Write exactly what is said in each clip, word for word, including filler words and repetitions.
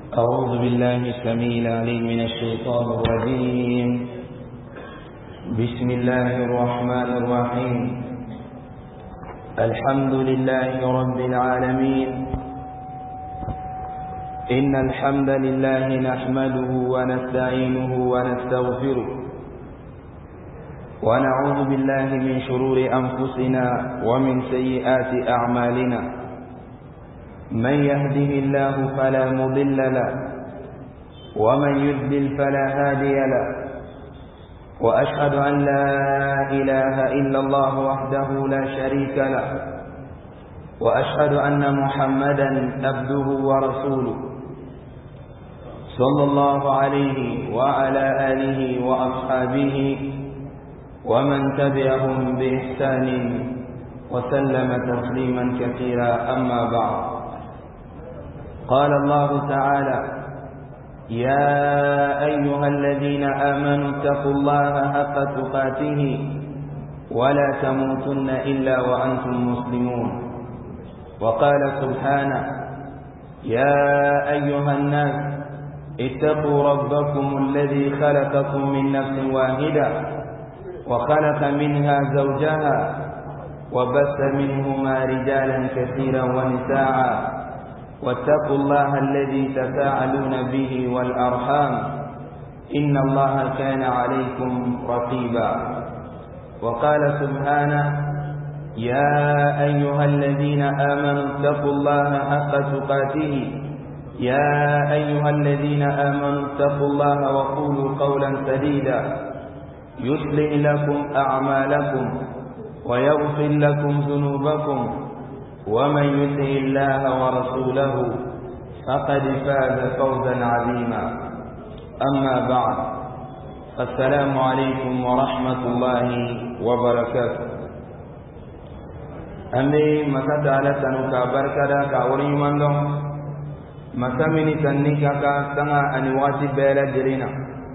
أعوذ بالله السميع العليم من الشيطان الرجيم. بسم الله الرحمن الرحيم. الحمد لله رب العالمين. إن الحمد لله نحمده ونستعينه ونستغفره ونعوذ بالله من شرور أنفسنا ومن سيئات أعمالنا. من يهده الله فلا مضل له ومن يضلل فلا هادي له، وأشهد أن لا إله إلا الله وحده لا شريك له، وأشهد أن محمدا عبده ورسوله صلى الله عليه وعلى آله وأصحابه ومن تبعهم بإحسان وسلم تسليما كثيرا. أما بعد، قال الله تعالى: يا أيها الذين آمنوا اتقوا الله حق تقاته ولا تموتن إلا وأنتم مسلمون. وقال سبحانه: يا أيها الناس اتقوا ربكم الذي خلقكم من نفس واحدة وخلق منها زوجها وبث منهما رجالا كثيرا ونساء، واتقوا الله الذي تساءلون به والأرحام إن الله كان عليكم رقيبا. وقال سبحانه: يا أيها الذين آمنوا اتقوا الله حق تقاته يا أيها الذين آمنوا اتقوا الله وقولوا قولا سديدا يصلح لكم أعمالكم ويغفر لكم ذنوبكم، ومن يطع الله ورسوله فقد فاز فوزا عظيما. أما بعد، السلام عليكم ورحمة الله وبركاته. أمي مسات على تنوكا بركة كاوري مندم مسامني تنيكا كاستنا أنواتي بيلا جرينا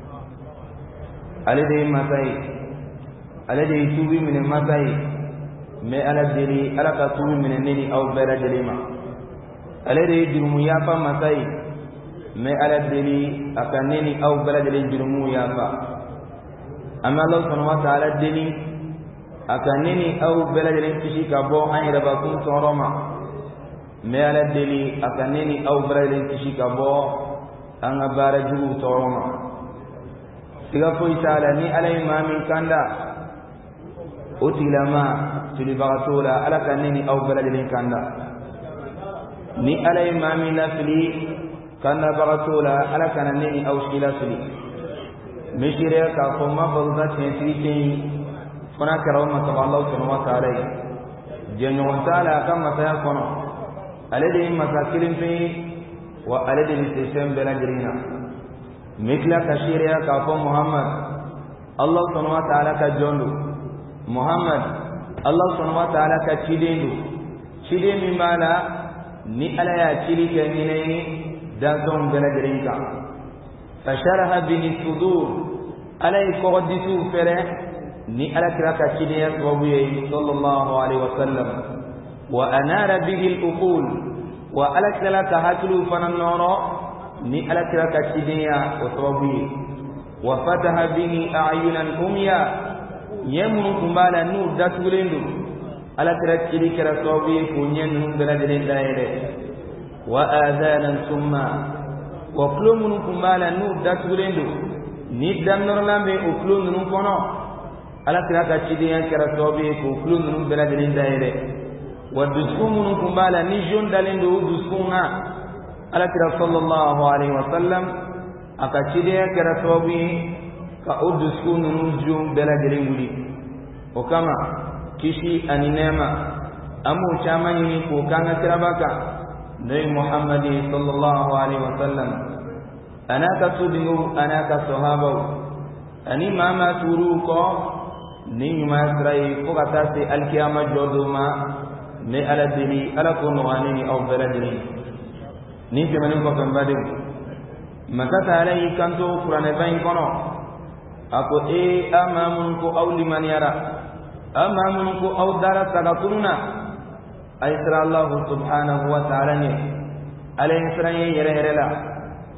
الذي مساي الذي يتوبي من مساي ما على جري على كتوبي من النيل أو بيلا جريما الذي يجرم يافا مساي ما على جري أكنني أو بيلا جري يجرم يافا. أما الله سبحانه وتعالى جري أكنني أو بيلا جري تشيك أبو أن يربكم صورما ما على جري أكنني أو بيلا جري تشيك أبو أن بارجو صورما. siga foyi taala ni ala ye maa min kanda o tigilama tilibagatɔ la ala ka ne ni aw bɛɛ lajɛlen kanda. ni ala ye maa min lafili kandabagatɔ la ala kana ne ni aw si lafili. n bɛ seereya k'a fɔ n ma baroda tiɲɛtigi tɛ yen fana kɛra o masaba Alahu subhanahu wa ta'ala ye. jɛɲɔgɔn t'a la a ka masaya kɔnɔ. ale de ye masa kelen pe ye wa ale de bɛ se fɛn bɛɛ lajɛlen na. mikla ka shiriya ka fo Muhammad Allah subhanahu wa ta'ala ka jondo Muhammad Allah subhanahu wa ta'ala ka chidendo chide mi mala ni ala ya chiri ke ni dan ton bela jerinka fasharaha bi sudur ala ko disu fere ni ala kira ka chidiya sababu yi sallallahu alaihi wasallam wa anara bihi al-uqul wa ala kira ka hatlu fanan noro ni ala kira ka cidiya o sababu ye wa fataha bihi a'yunan umya yemunu kumbala nu datugulen do ala kira cidi kira sababu ye ko nyenu bela de dayere wa adhanan summa wa kulumunu kumbala nu datugulen do ni damnor lambe o kulunu kono ala kira ka cidiya kira sababu ye ko kulunu bela de dayere wa duskumunu kumbala ni jon dalendo duskuna ala kira sallallahu alaihi wasallam aka cidiya kira sababu ka udusku nunu jum bela gelenguli o kama kishi ani nema amu chamani ko kanga kira baka nabi Muhammad sallallahu alaihi wasallam anaka tudingu anaka sahaba ani mama turu ko ni ma srai ko kata se alkiyama joduma ne ala dili ala ko no ani au bela dili ni temanin ko kan bade makata alai kanto qur'an bayin kono ako e amamun ko awli man yara amamun ko aw dara tagatunna ay sira Allah subhanahu wa ta'ala ne alai sira yere yere la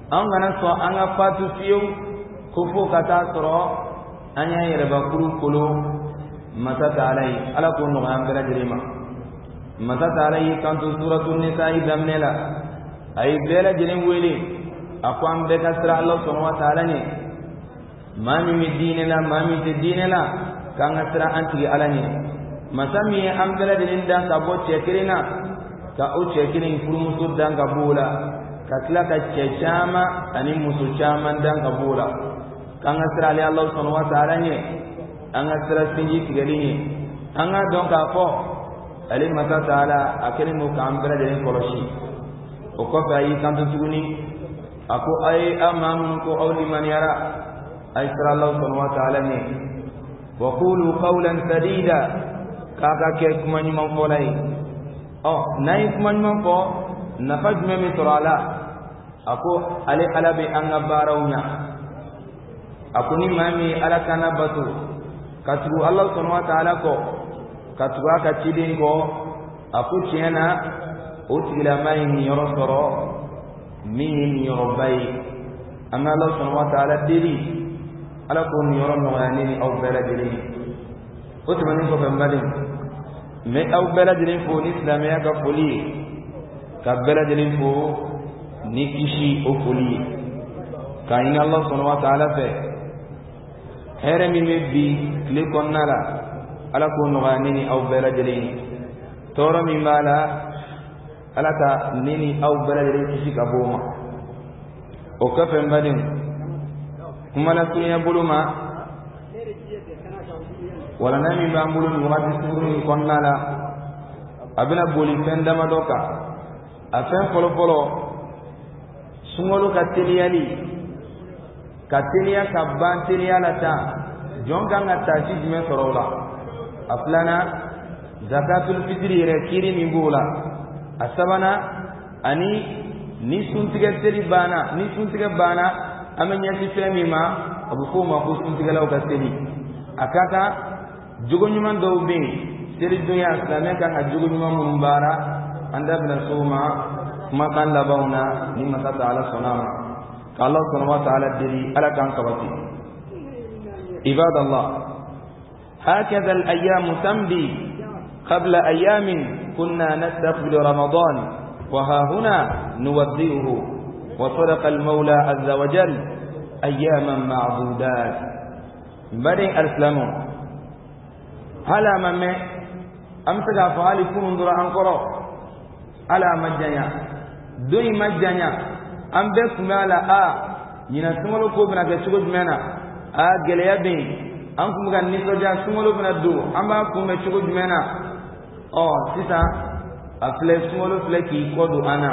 an gana so an ga fatu fiyo ko fo kata soro anya yere ba kuru kolo mata ta'alai ala ko no an bela dirima mata ta'alai kan to suratul nisa idamnela ay bela dirin wele akwan be kasra Allah subhanahu wa ta'ala ne mami mi dinela mami te dinela kan asra anti ala ne masami am bela dirin dan ka bo chekirina ka o chekirin furu musu dan ka bola ka tila ka chechama ani musu chama dan ka bola kan asra Allah subhanahu wa ta'ala ne an asra sinji tigari ne an ga don ka ko ali mata ta'ala akene mo kan bela dirin koloshi o ko fa yi kan tuguni ako ay amam ko awli man yara ay sara Allah subhanahu wa ta'ala ne wa qulu qawlan sadida kaka ke kuma ni man folai oh nay kuma ni man ko nafaj me mi turala ako ali alabi an gabarawna ako ni mami ala kana batu katru Allah subhanahu wa ta'ala ko katru aka cidin ko ako ciena utila mai ni yorosoro min yorobay amma Allah subhanahu wa ta'ala dili ala ko ni yoron no yani aw bela dili o to manin ko bambali me aw bela dili fo ni islamia ka foli ka bela dili fo ni kishi o foli ka ina Allah subhanahu wa ta'ala fe here mi mebbi kle konnala ala ko no yani aw bela dili toro mi mala alaka nini aw balade kisi ka boma o kafe mbadin kuma la kunya buluma wala nami ba bulum wadi suru konnala abina boli fenda madoka afen polo polo sungolo katiliyali katiliya kabban tiliyala ta jonga ngata ci jime sorola aflana zakatul fitri re kiri min bula asabana ani ni suntiga teri bana ni suntiga bana amenya ci femi ma abu ko ma ko suntiga law ka teri akaka jugo nyuma do be teri dunya islame kan jugo nyuma mun bara anda bin suma ma kan la bauna ni mata ta'ala sunama Allah subhanahu wa ta'ala diri ala kan kawati ibadallah هكذا الأيام تمضي قبل أيام كنا نستقبل رمضان وها هنا نودئه وصدق المولى عز وجل أياما معدودات بدي أرسلمون هلا من أمسك أفعال يكون انظر أنقرأ على مجانيا دوي مجانيا أم بك مالا آ ينسمولو كوبنا كشكوش منا آ جليا بين أنكم كان نسوجا سمولو بنا دو أما كم كشكوش منا oh sisa afle smolo fleki kodu ana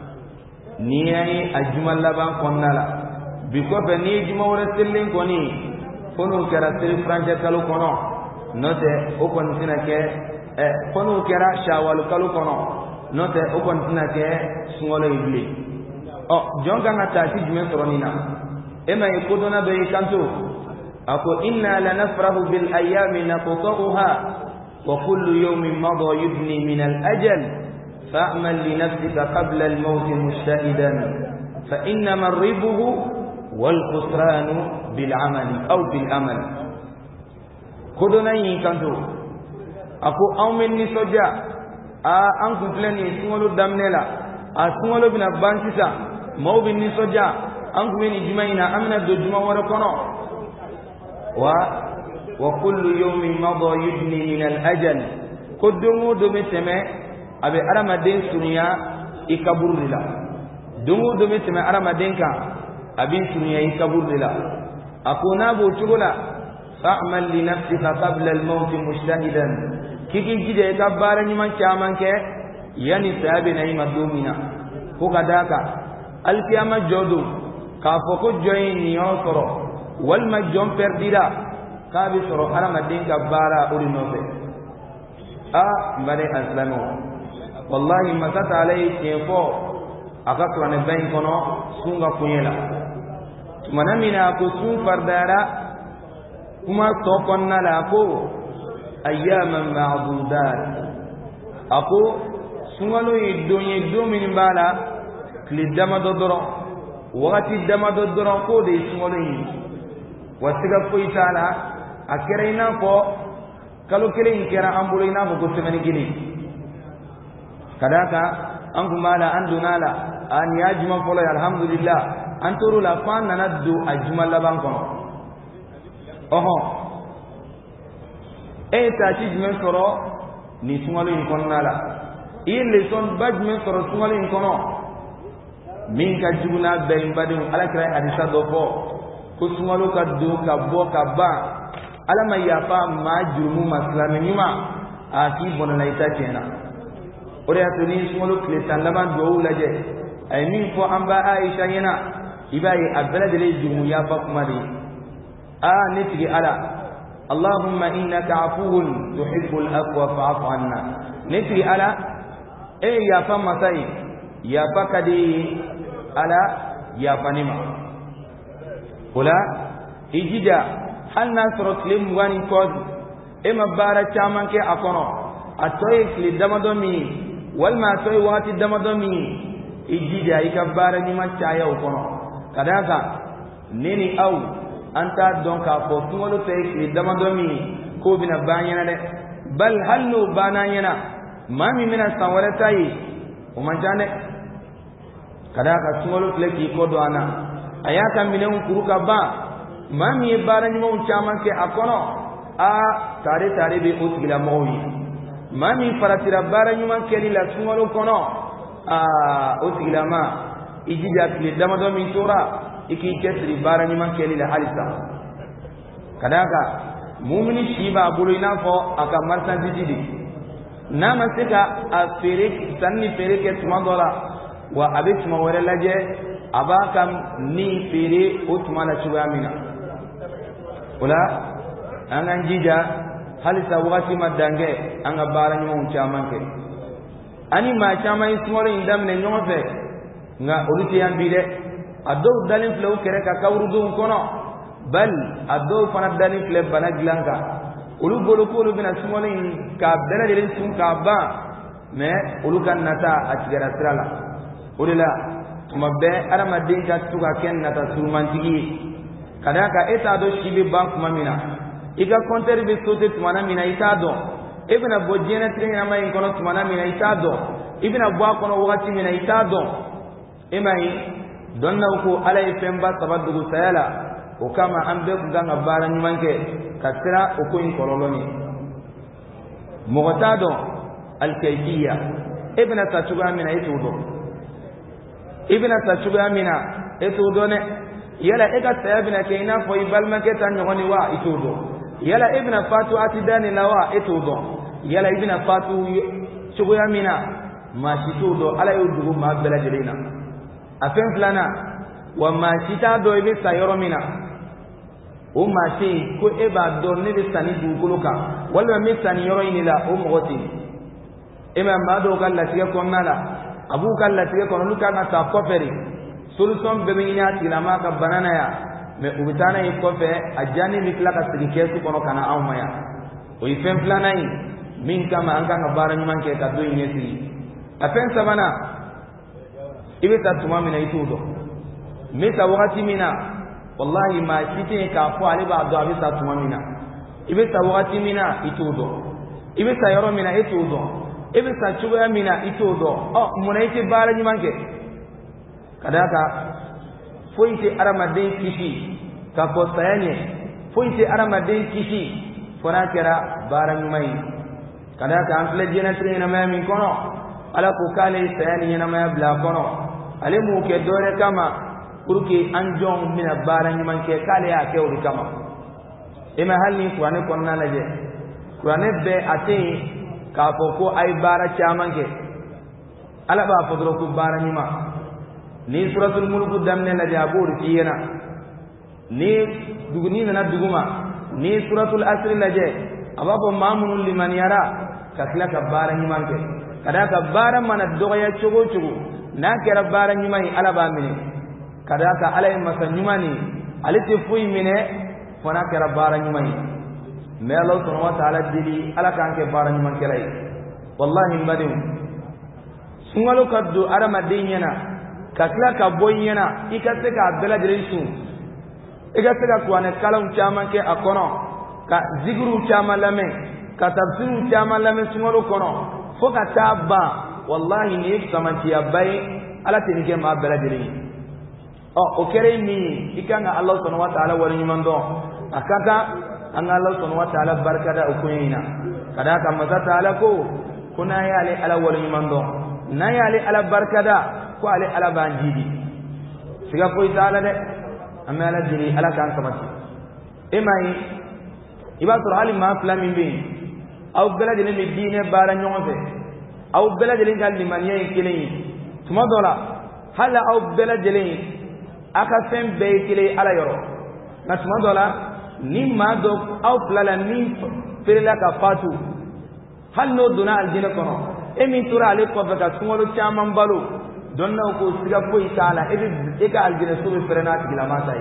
niyai ajumal laban konnala biko be ni juma wala selling koni kono kera sel franje kalu kono note o kon tinake e kono kera shawal kalu kono note o kon tinake smolo ibli oh jonga ngata ci jume soronina ema e kodona be kanto ako inna lanafrahu bil ayami naqtaha وكل يوم مضى يبني من الأجل فأعمل لنفسك قبل الموت مجتهدا فإنما الربه والخسران بالعمل أو بالأمل خذنا ينكنتو أكو أو من نسجا أنكو تلني سمولو دمنلا أسمولو بنا بانسيسا مو بن نسجا أنكو من إجمعنا أمنا دو جمع ورقنا و وكل يوم مضى يبني من الأجل قدموا دمي سمع أبي أرما دين سنيا إكبر لله دموا دمي سمع أرما دينك أبي سنيا إكبر لله أكون أبو شغلا فأعمل لنفسك قبل الموت مجتهدا كيكي جدا يكبرني من شامنك يعني سابي نعيم الدومنا فقداك القيامة جودو كافوكو جوين نيوصرو والمجون پرديدا kabi soro arama dinka bara uri nobe a bare aslamu wallahi makata alai tefo akakwa ne bain kono sunga kunyela manamina ko sun fardara kuma to konna la ko ayyaman ma'dudat ako sungalo idonye domin bala klidama dodoro wakati dama do doron ko de sungolo yi wasiga ko itala akere ina ko kalo kele ikera ambulo ina ko semeni gini kadaka an kumala an dunala an yajma folo alhamdulillah an turu la fan nanaddu ajma laban kono oho e ta ci jmen soro ni sungalo in kono nala ile son bajmen soro sungalo in kono min ka juguna be mbadin ala kira hadisa do fo ko sungalo ka do ka bo ka ba ala ma yafa ma jurumu maslami nyuma aki bonana ita kena ore atuni sungalo kle talaban do ulaje ay min fo amba aisha yana ibai abdala dele jumu yafa kuma di a nitigi ala allahumma innaka afuwun tuhibbul afwa fa'fu anna nitigi ala e yafa masai yafa kadi ala yafa nima kula ijida hal nasro klim wani kod e mabara chaman ke akono atoy kli damadomi wal ma toy wati damadomi ijida ikabara nima chaya ukono kadaka nini au anta donka fo ngolo tay kli damadomi ko bina banyana de bal halu bananyana mami mina sawara tay o manjane kadaka ngolo kleki ko do ana ayaka minen kuruka ba mami bara ni mo chaman ke akono a tare tare be utgila mowi mami faratira bara ni man keli la sungolo kono a utgila ma ijija kli damado min tura iki kesri bara ni man keli la halisa kadaka mu'mini shiba bulu ina fo aka marsan dijidi na masika a fere sanni fere ke tumandola wa abit mawara laje abakam ni fere utmala chugamina wala angan jija halisa wakati madange anga bara nyong chamanke ani ma chamay smole indam ne nyonfe nga oluti ambile ado dalin flew kere ka kawrudu kono bal ado fana dalin fle bana glanka ulu bolo ko lu bina smole ka bela delin sun ka ba me ulu kan nata atgara trala ulila mabbe arama dinka tuka ken nata surmantigi kadaka eta do shibi bank mamina iga konter be sote tumana mina itado ibna bojena trina mai kono tumana mina itado ibna bwa kono wakati mina itado emai donna ko ala ifemba sabadugo sayala o kama ambe kuganga bara nyumanke kasira o ko in kololoni mogotado alkaydiya ibna tachuga mina itudo ibna tachuga mina itudo ne yala ega sayabina keina fo ibalma ke tan nyoni wa itudo yala ibna fatu atidani lawa itudo yala ibna fatu chugoya mina ma situdo ala yudugo ma bela jelina afen flana wa ma sita do ibe sayoro mina o ma ti ko eba do ne be sani du kuluka wala mi sani yoro inila o mogoti ema ma do galla tiga konnala abu galla tiga konnu kana ta koferi solution bebe nya tilama ka banana ya me ubitana yi kofe ajani mikla ka sirike su kono kana awmaya o ifem plana yi min kama anga ngabara nyman ke ka do nyesiri afen sabana ibita tuma mina itudo meta wakati mina wallahi ma kite ka fo ali ba do abita tuma mina ibita wakati mina itudo ibita yoro mina itudo ibita chuga mina itudo oh munaiti bara nyman ke kadaka foite aramadin kishi ka ko sayanye foite aramadin kishi fona kera baran mai kadaka ample jena trina ma min kono ala ko kale sayani na ma bla kono ale mu ke dore kama kurki anjong mina baran man ke kale ya ke uri kama ema halni qur'ane konna laje qur'ane be ate ka ko ay bara chamange ala ba fodro ku baran ma ni suratul mulk damne la jabur kiyena ni duguni na duguma ni suratul asr la je ababo mamun liman yara kasla kabara ni manke kada kabara mana doya chugo chugo na kera bara ni mai alaba mine kada ka alai masanyumani aliti fui mine fona kera bara ni mai me Allah subhanahu wa ta'ala dili ala kan ke bara ni manke lai wallahi mbadin sungalo kaddu arama dinyana kakla ka boyena ikase ka bela diresu ikase ka kuane kalam chama ke akono ka zikru chama lame ka tafsiru chama lame sungolo kono foka taba wallahi ni samanti abai ala tinike ma bela diresu o okere ni ikanga Allah subhanahu wa ta'ala wari mando akaka an Allah subhanahu wa ta'ala barkada ukuyina kada ka maza ta'ala ko kuna yale ala wari mando na yale ala barkada ko ale ala banjidi siga ko ta'ala de amma ala jiri ala kan kamati emai ibasur hali ma flamin bi aw bela de ni dine bara nyonfe aw bela de ngal limaniye kilei tuma dola hala aw bela de aka fen be kile ala yoro na tuma dola ni ma do aw plala ni perla ka fatu hal no duna aljina kono emi tura ale ko baka sungolo chaman balu donna ko siga ko itala e ka aljina sube ferena tigila masai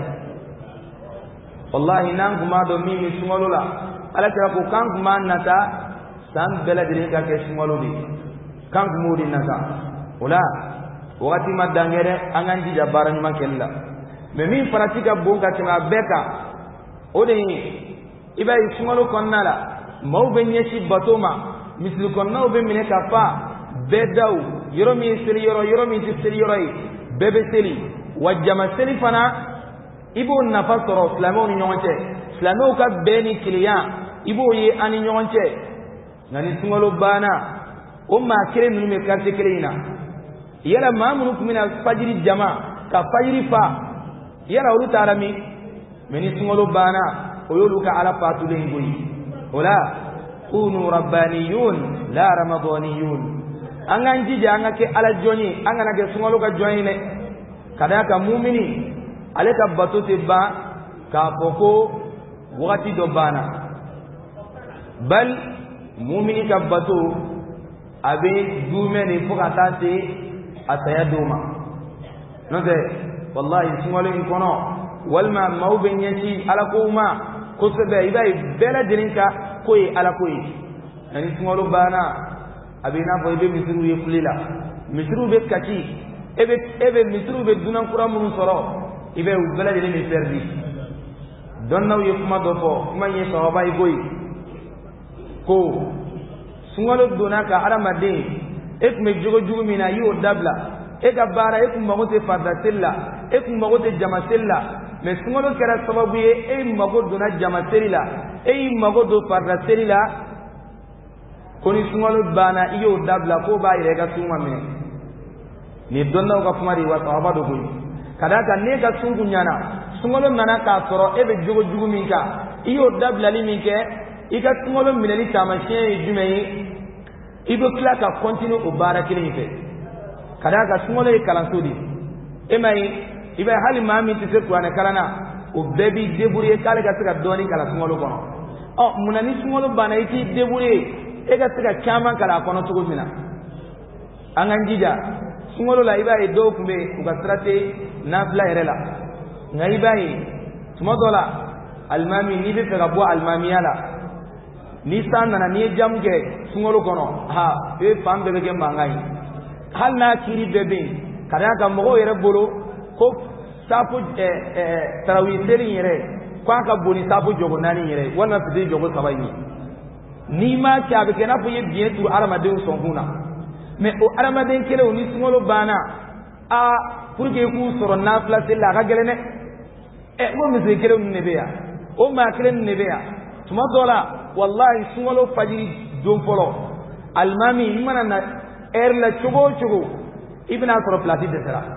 wallahi nan kuma do mi mi sungolo la ala tara ko kan kuma nata san bela dire ka ke sungolo di kan kuma di nata wala wakati madangere anganji jabara nyuma kella me min pratika bonga tima beka ode ibay sungolo konnala mawbe nyeshi batoma mislu konna obe mine kafa bedaw yoro mi seli yoro yoro mi seli yoro bebe seli wajama seli fana ibo nafasoro flamo ni nyonche flamo ka beni kliya ibo ye ani nyonche ngani sungolo bana o ma kire nunu me karte kilina yala mamunu kumina fajiri jama ka fajiri fa yala uru tarami meni sungolo bana o yolu ka ala patule ngoyi wala kunu rabbaniyun la ramadaniyun angan jija anga ke ala joni anga na ke sungolo ka joni ne kada ka mu'mini ale ka batote ba ka boko wakati do bana bal mu'mini ka bato abe dume ni fuka tante ataya duma node wallahi sungolo in kono walma mawben yati ala ko ma ko sebe ibai bela dirinka koy ala koy ani sungolo bana abina boy be misru ye fulila misru be kati ebe ebe misru be dunan kuramun soro ibe bela dirin mi perdi donna ye kuma do fo kuma ye sahaba ay boy ko sungolo donaka ala madde ek me jogo jogo mina yi o dabla e ka bara e kuma gote fadatilla e kuma gote jamasilla me sungolo kera sababu ye e mago dona jamasilla e mago do fadatilla koni sungolo bana iyo dabla ko ba ire ga suma me ni donna ko kuma ri wa sahaba do boy kada ka ne ga sungu nyana sungolo nana ka soro e be jogo jogo minka iyo dabla li minke ika sungolo mineli tamashe jumeyi ido kila ka continue o bara kilin fe kada ka sungolo e kalansudi e mai ibe hali mami tise kuane kalana o bebi deburiye kale ka sika doni kala sungolo kono o munani sungolo bana iti deburiye e ka sika chama kala kono tugo mina anganjija sungolo la iba e do kumbe uga strate nafla erela ngai bai tumodola almami ni be ka bo almami yala ni san nana ni jamge sungolo kono ha e fambe be mangai hal na kiri bebe kada ka mo yere bolo ko sapu eh eh tarawih seri yere kwa ka boni sapu jogo nani yere wana fiti jogo sabai ni ma ka be kana fu ye bien tur aramade son huna mais o aramade kele oni sungolo bana a pour que ku soro na place la ga gelene e mo mi se kele ne be ya o ma kele ne be ya tuma dola wallahi sungolo fajiri don folo almami imana na er la chogo chogo ibna soro place de sera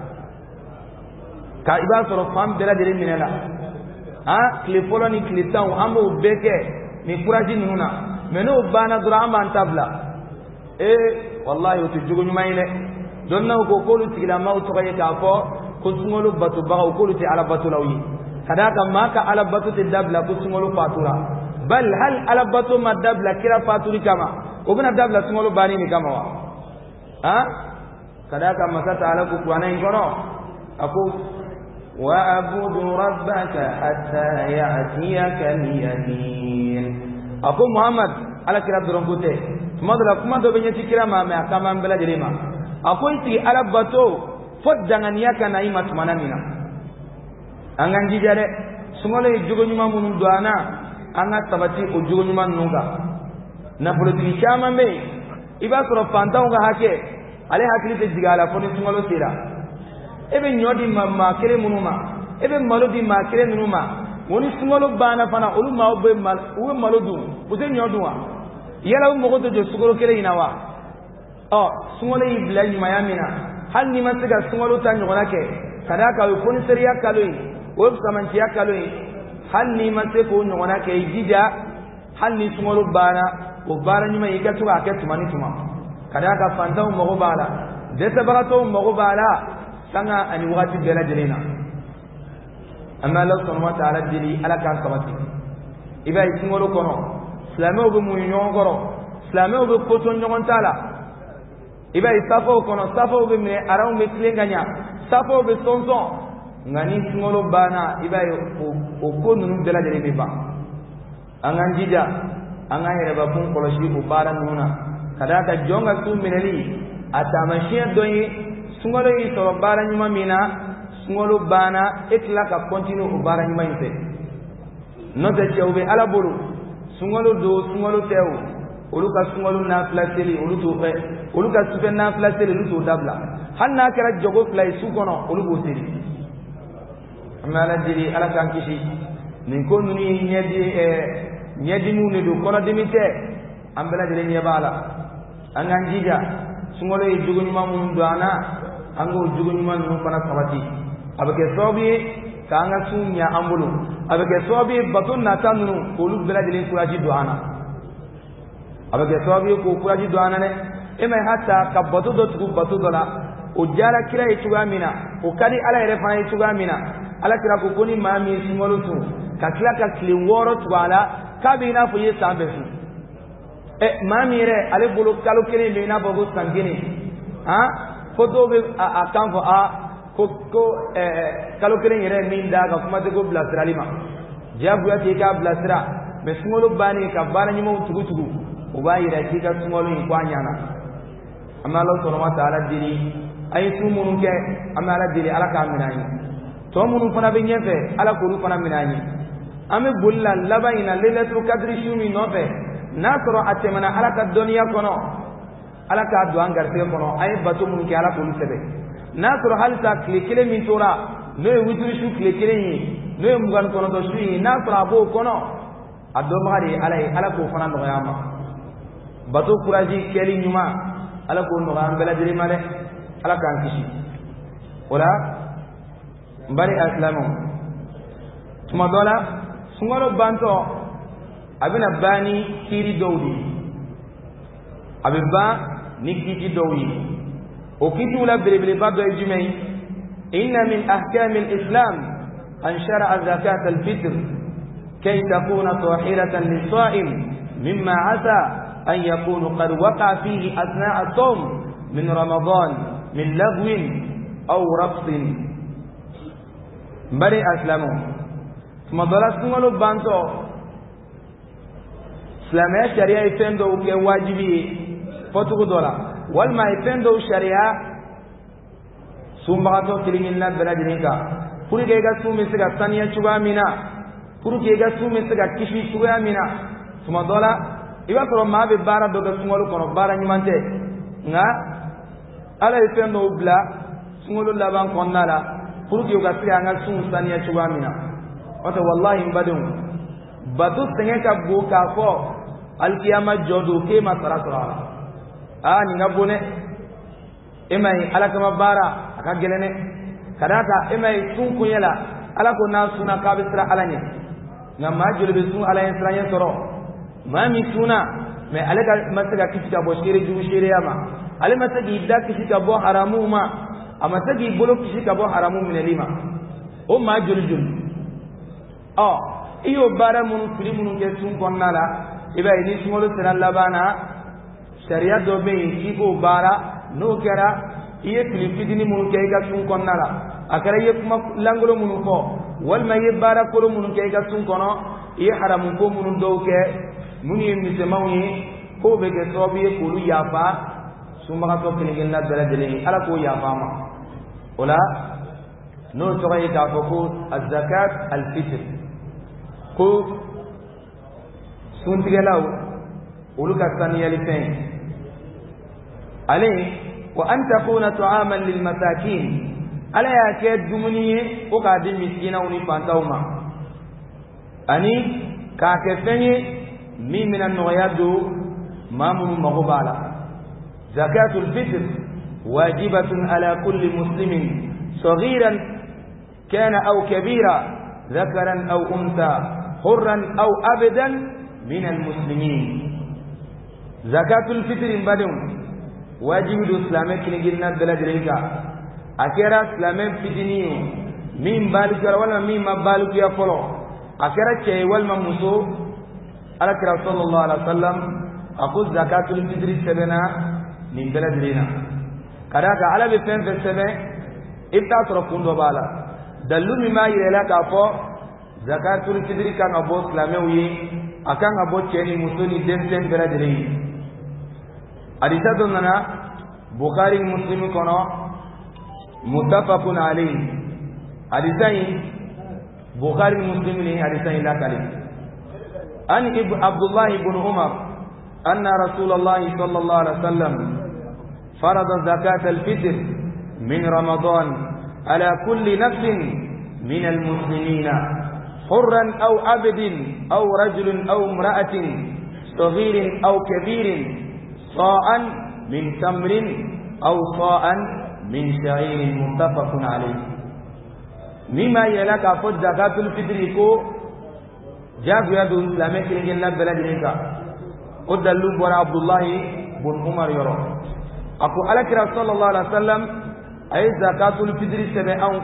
ka iba soro fam bela de minela ha kle folo ni kle taw ambo beke ni kuraji nuna meno bana dura amba tabla e wallahi otu jogo nyumayle donna ko kolu tigila maw to kay ka fo ko sungolo batu ba ko kolu ti ala batu lawi kadaka maka ala batu ti dabla ko sungolo fatura bal hal ala batu madabla kira faturi kama ko bina dabla sungolo bani ni kama wa ha kadaka masata ala ku kwana ingoro ako wa abudu rabbaka hatta ya'tiyaka al-yaqin ako muhammad ala kira doron kote madala kuma do benye tikira ma me akama mbela jerema ako iti ala bato fodangania kana ima tumanamina angan jijare sungole jogo nyuma munun doana anga tabati o jogo nyuma nunga na politiki chama me iba soro fantaw ga hake ale hakili te digala foni sungolo sira ebe nyodi mamma kere munuma ebe malodi ma kere munuma woni sungolo bana fana olu ma obe mal uwe malodu use nyodwa yala mo goto je sugoro kere inawa oh sungolo ibla nyuma yamina hal ni masiga sungolo tan nyona ke kadaka we foni seriya kaloi o samanti yakaloi hal ni mase ko nyona ke jija hal ni sungolo bana o bara nyuma yiga tuga ke tumani tuma kadaka fantaw mo bala de sabarato mo bala sanga ani wati bela jelena amma Allah subhanahu wa ta'ala dili ala kan sabati iba isingolo kono islamo be mu nyongoro islamo be koton nyon tala iba isafo kono safo be me araw me klenganya safo be sonson ngani singolo bana iba o ko nunu bela jele ba angan jija anga yere ba kun koloshi o bara nuna kadaka jonga tu mineli atamashia doyi sungolo yi soro bara nyuma mina sungolo bana etla ka continue o bara nyuma yite no de jewbe ala bolu sungolo do sungolo tew oluka sungolo na placeli oluto fe oluka supe na placeli oluto dabla hanna kera jogo play su kono olugo seri amala diri ala kan kishi nin ko nuni nyedi e nyedi mu ne do kono demite ambela diri nyebala angan jija sungolo yi jugo nyuma mun do ana ango jugo nyuma mun fana sabati abake sobi kanga sunya ambulu abake sobi batun natanu kolu bela dile kuraji doana abake sobi ko kuraji doana ne ema hatta ka batu do tugu batu dola o jara kira ituga mina o kadi ala ere fana ituga mina ala kira ko koni mami singolo tu ka kila ka kli woro twala kabina fu yesa befu e mami re ale bolo kalo kire me na bogo sangini ha foto be a kan fo a ko ko kalo kire yere min da ga kuma te ko blasra lima jabu ya te ka blasra be singolo bani ka bana nyimo tugu tugu o ba yira ti ka singolo yi kwanyana amma Allah subhanahu wa ta'ala diri ay tumunun ke amma ala diri ala ka minani to munun fana be nyefe ala ko lu fana minani ame bulla labaina lailatul qadri shumi nofe nasro atemana ala ka dunya kono ala ka do angar te kono ay batu mun ke ala ko lu sebe nasro halta klikile min tora no witri shu klikile yi no mugan kono do shu yi nasro abo kono ado mari ala ala ko fana no yama batu kuraji keli nyuma ala ko no gam bela diri male ala kan kishi wala bari aslamu tuma dola sungolo banto abina bani kiri dawdi abba nikiti dawdi o kitula birbir bado ejimay inna min ahkam al-islam an shara'a zakat al-fitr kay takuna tahiratan lis-sa'im mimma 'asa an yakunu qad waqa fihi athna'a as-sawm min ramadan min lagwin aw rafsin bari aslamu tuma dola sungolo banto islamia sharia ifendo ke wajibi fotugo dola walma ifendo sharia sumbato kilingina beladinka kuri ke ga sumi siga taniya chuga mina kuri ke ga sumi siga kishi chuga mina tuma dola iba pro mabe bara doga sungolo kono bara nyimante nga ala ifendo bla sungolo laban konnala kuri ke ga siga nga sum taniya chuga mina wata wallahi badun batu senge ka boka ko alkiyama jodo ke masarasra a ni ngabone emai ala kama bara aka gelene kadaka emai sun kunyela ala ko na suna ka bisra alanye ngama jole be sun alanye sranye soro mami suna me alaka masaga kishika bo shire ju shire yama ale masagi idda kishika bo haramu ma amasagi bolo kishika bo haramu minelima o ma jole jole oh iyo bara mun fili mun ke sun konnala iba ni sumolo sera labana sharia do be iko bara no kera iye fili fidini mun ke ga sun konnala akara ye kuma langolo mun ko wal ma ye bara ko mun ke ga sun kono iye haramu ko mun do ke mun ye misemawi ko be ke so be ko lu yafa summa to fili gella dara dele ala ko yafa ma ola no toy ka ko az-zakat al-fitr ko suntigelaw uluka saniyali fen ale wa an takuna tu'aman lil masakin ala ya ke dumuni o ka di miskina uni fantawma ani ka ke fenye mi min an-nughayadu mamun maghbala zakatul fitr wajibatun ala kulli muslimin saghiran kana aw kabira dhakaran aw untha hurran aw abadan min al-muslimin zakatul fitr badun wajibu islamek kinigina beladrika akera islamek fitiniyo min balikara wala min mabaluku ya folo akera cey wal mamuso ala kira sallallahu alaihi wasallam aqu zakatul fitr sebena min beladrina kadaka ala be fen fe sebe ibta trokundo bala dalu mima yela ka fo zakatul fitr kan abo islamewi akan abo ceni musuni den beladrina hadisa donna bukhari muslim kono muttafaqun alayhi hadisa bukhari muslim ni hadisa ila kali an ibn abdullah ibn umar anna rasulullah sallallahu alaihi wasallam farada zakat al-fitr min ramadan ala kulli nafsin min al-muslimin hurran aw abdin aw rajulin aw imra'atin saghirin aw kabirin صاعا من تمر أو صاعا من شعير متفق عليه مما يلك فد زكاة الفطر كو جاب يد الإسلامي كلين لا بلاد نيكا قد اللوب ورا عبد الله بن عمر يرى أقول على صلى الله عليه وسلم أي زكاة الفطر سبعونك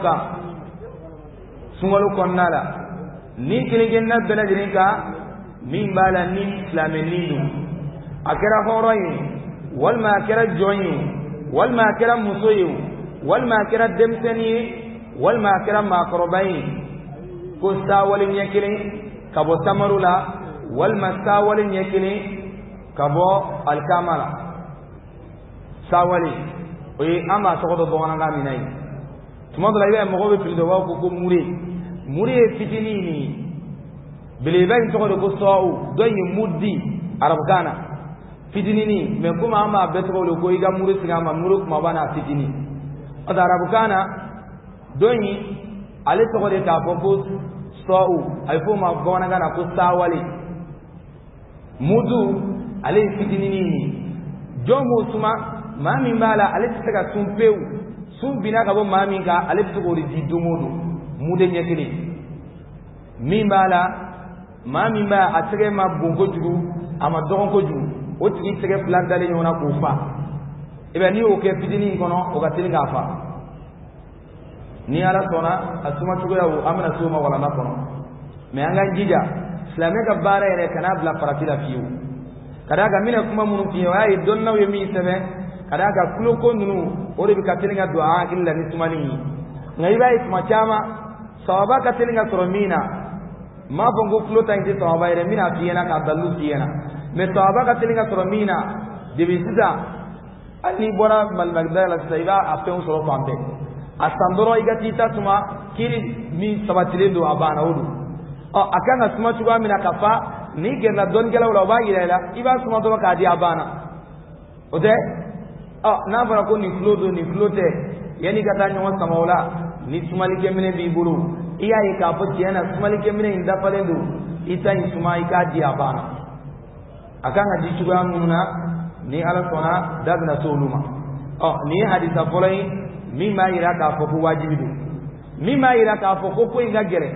سمولو كنالا نين كلين لا بلاد نيكا مين بالا نين إسلامي نينو akira horoyin wal ma akira joyin wal ma akira musoyin wal ma akira demseni wal ma akira makrobayin ko sawalin yakini kabo samarula wal ma sawalin yakini kabo alkamala sawali oyi ama sokodo bongana ngaminai tumodo la ibe mo be fildo wa ko ko muri muri fitini ni bele ben sokodo ko sawu doyi muddi arab kana fitini me kuma ama betro lo ko iga muri singa ma muru kuma bana fitini ada arabu kana doni ale to ko de ta ko sa'u ay fo ma gona gana ko sawali mudu ale fitini ni jomo suma mami bala ale tsaka sumpeu sun bina ka bo mami ka ale to ko di dumodo mude nyekini mi bala mami ba atere ma bongo jugu ama dogon ko jugu o tigi tege plan dale nyona ko fa ibe ni o ke fitini kono o ka tilinga fa ni ala sona asuma tugo yawo amna suma wala na kono me anga jija islame ka bare re kana bla paratila fiu kada ga mina kuma munu fiyo ay donna we mi sebe kada ga kulo ko nunu o re bi ka tilinga du'a illa ni sumani ngai bai kuma chama sawaba ka tilinga soromina ma bongo kulo ta indi sawaba re mina fiyena ka dalu fiyena me sawaba ka tilinga soromina de bisida ani bora mal magdala saiba afon soro pambe asandoro igati tatuma kiri mi sabatilindo abana wudu o akanga suma tuba mina kafa ni gerla don gela wala ba ila iba suma to ka di abana ode o na fara ko ni flodo ni flote yani kata nyo samaula ni sumali kemene bi bulu iya yi ka foti yana sumali kemene inda falendu ita ni suma ika di abana akanga di tuba munna ni ala sona dabna soluma o ni hadisa folai mima ira ka fo ko wajibi mima ira ka fo ko ko inga gere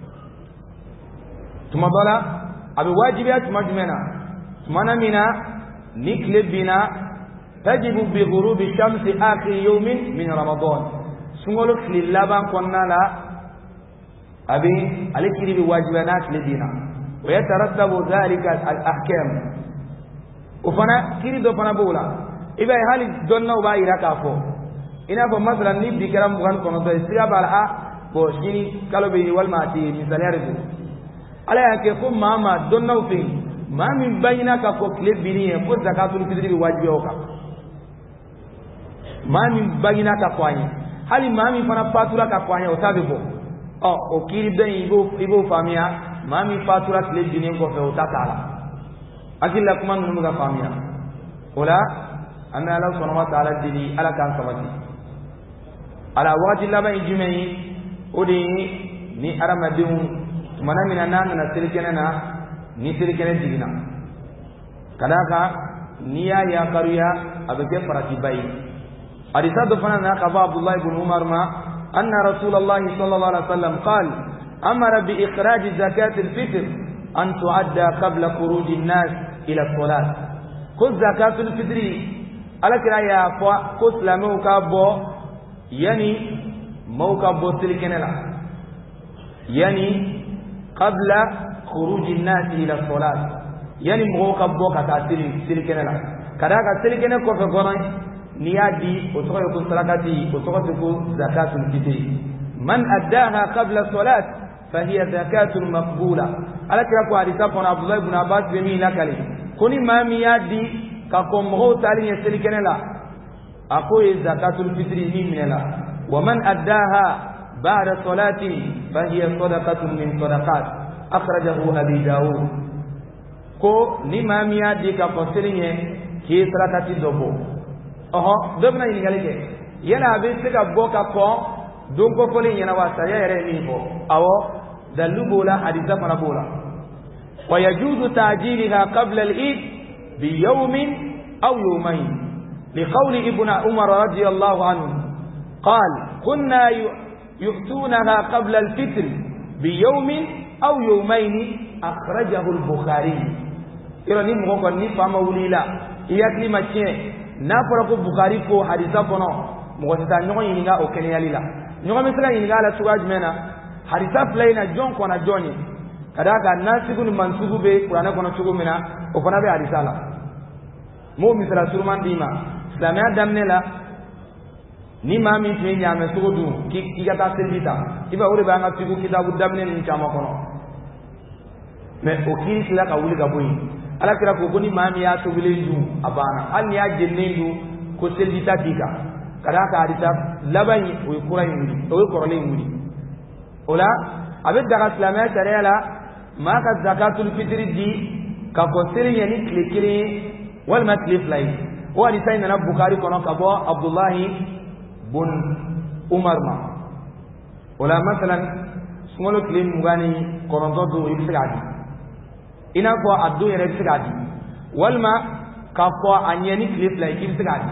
tuma bala abi wajibi atuma jumena mana mina nikle bina tajibu bi ghurubi shamsi akhir yawmin min ramadan sungolo lillaban konnala abi alikiri bi wajibana lidina wa yatarattabu dhalika al ahkam ufana kiri do fana bola ibe hali donna ba ira ka fo ina bo masalan ni bikaram bukan kono to siga bala a bo shini kalo be wal mati misalare du ala yake ko mama donna ufi mami bayina ka ko kle bini e ko zakatul fitri wajibi oka mami bayina ka kwani hali mami fana fatura ka kwanya o tabe bo o o kiri ben ibo ibo famia mami fatura tile dinen ko fe o tatala akilla kuma nunu ga famia ola anna Allah subhanahu wa ta'ala dini ala kan sabati ala wati laba ijmei odi ni aramadun mana mina nan na sirkena na ni sirkena digina kadaka niya ya karuya abeke farati bai hadisa do fana na qaba Abdullah ibn Umar ma anna Rasulullah sallallahu alaihi wasallam qala amara bi ikhraj zakat al-fitr an tuadda qabla khuruj an-nas ila as-salat khudh zakat al-fitr ala kira ya fa ko islamu ka bo yani mauka bo sirkena la yani qabla khuruj an-nas ila as-salat yani mo ka bo ka ta siri siri kenela kada ka siri kene ko fe goran niyadi o to ko sarakati o to ko zakatul fitr man addaha qabla salat fa hiya zakatul maqbula ala kira ko hadisa ko Abdullah ibn Abbas be mi lakali koni mami yadi ka ko mo tali ne siri kenela ako e zakatul fitr ni minela wa man addaha ba'da salati fa hiya sadaqatun min sadaqat akhrajahu Abi Dawud ko ni mamiya di ka fosirinye ki sarakati dobo oho dobna ni galike yana be siga boka ko don ko folin yana wasa ya yare ni bo awo dalu bola hadisa fana bola wa yajuzu ta'jilha qabla al-eid bi yawmin aw yawmayn li qawli ibn Umar radiyallahu anhu qala kunna yu'tunaha qabla al-fitr bi yawmin aw yawmayn akhrajahu al-Bukhari iro ni mo ko ni fama wulila iyakli makie na fara ko Bukhari ko hadisa kono mo ko ta nyogo yinga o kenya lila nyogo misra yinga la suwaj mena hadisa flaina jon ko na joni kadaka nasigun mansubu be qur'ana kono sugu mena o fana be hadisa la mo misra surman dima islamia damnela ni mami fe nyame sugu du ki ki ga ta selita iba ure ba nga sugu kitabu damne ni chama kono mais o kiri sila ka wuli ka boyi ala kira ko goni mami ya to bilenju abana an ya jennendu ko selita dika kada ka hadisa labani o kurai wuli o korole wuli ola abed daga islamia sharia la ma ka zakatul fitr di ka ko seri yani klikiri wal matlif lay o hadisa ina Bukhari kono ka bo Abdullah bun Umar ma ola masalan sumolo klim mugani kono do ibsiradi ina ko addu yere sigadi walma ka ko anyeni clip la ikil sigadi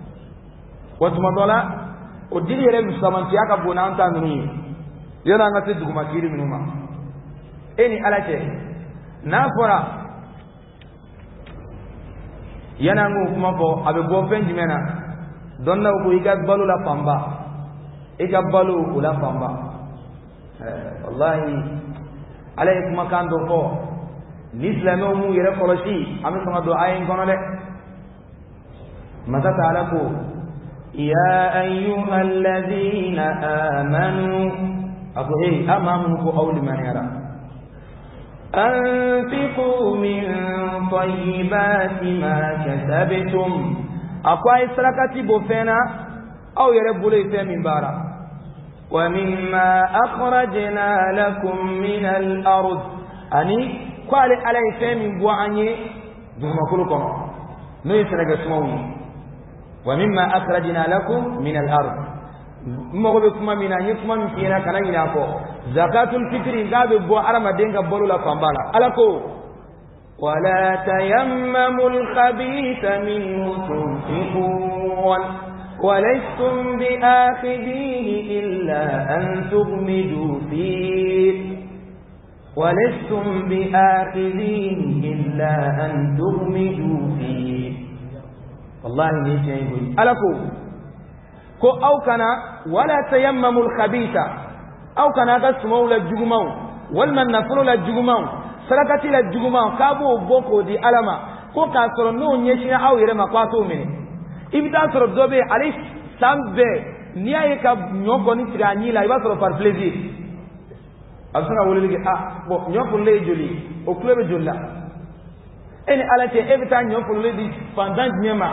watu madola o dili yere musaman ti aka bona anta nuni yana ngati duguma kiri minuma eni alache na fora yana ngu kuma ko abe go fenji mena donna ko iga balu la pamba iga balu la pamba eh wallahi alaykum kando ko l'islam mu yere kolosi ami sama do ayin kono de mata taala ko ya ayyuhal ladina amanu ako hey amanu ko awli man yara anfiqu min tayyibati ma kasabtum akwai sarakati bo fena aw yere bule fe min bara wa mimma akhrajna lakum min al-ard ani kwale ala ifemi buanye duma kulu kono no yisraga sumawi wa mimma akhrajna lakum min al-ard mo go be kuma mina nyi kuma mkina kana ina ko zakatul fitri ngabe bo arama denga bolula pambala alako wala tayammamul khabitha minhu tunfiqun ولستم بآخذيه إلا أن تغمدوا فيه ولستم بآخذين إلا أن تغمدوا فيه والله ليش يقول ألكو كو أو كان ولا تيمموا الخبيث أو كان قسموا للجمو والمن نفروا للجمو سرقتي للجمو كابو بوكو دي ألما كو كاسر نون يشنا أو يرمى قاتو مني إبدا سر دوبي عليه سامبي نيا يكاب نيوكو نتراني لا يبصر par plaisir asuna woleli ah bo nyoful le joli o club jolla eni alate every time nyoful le di pendant nyema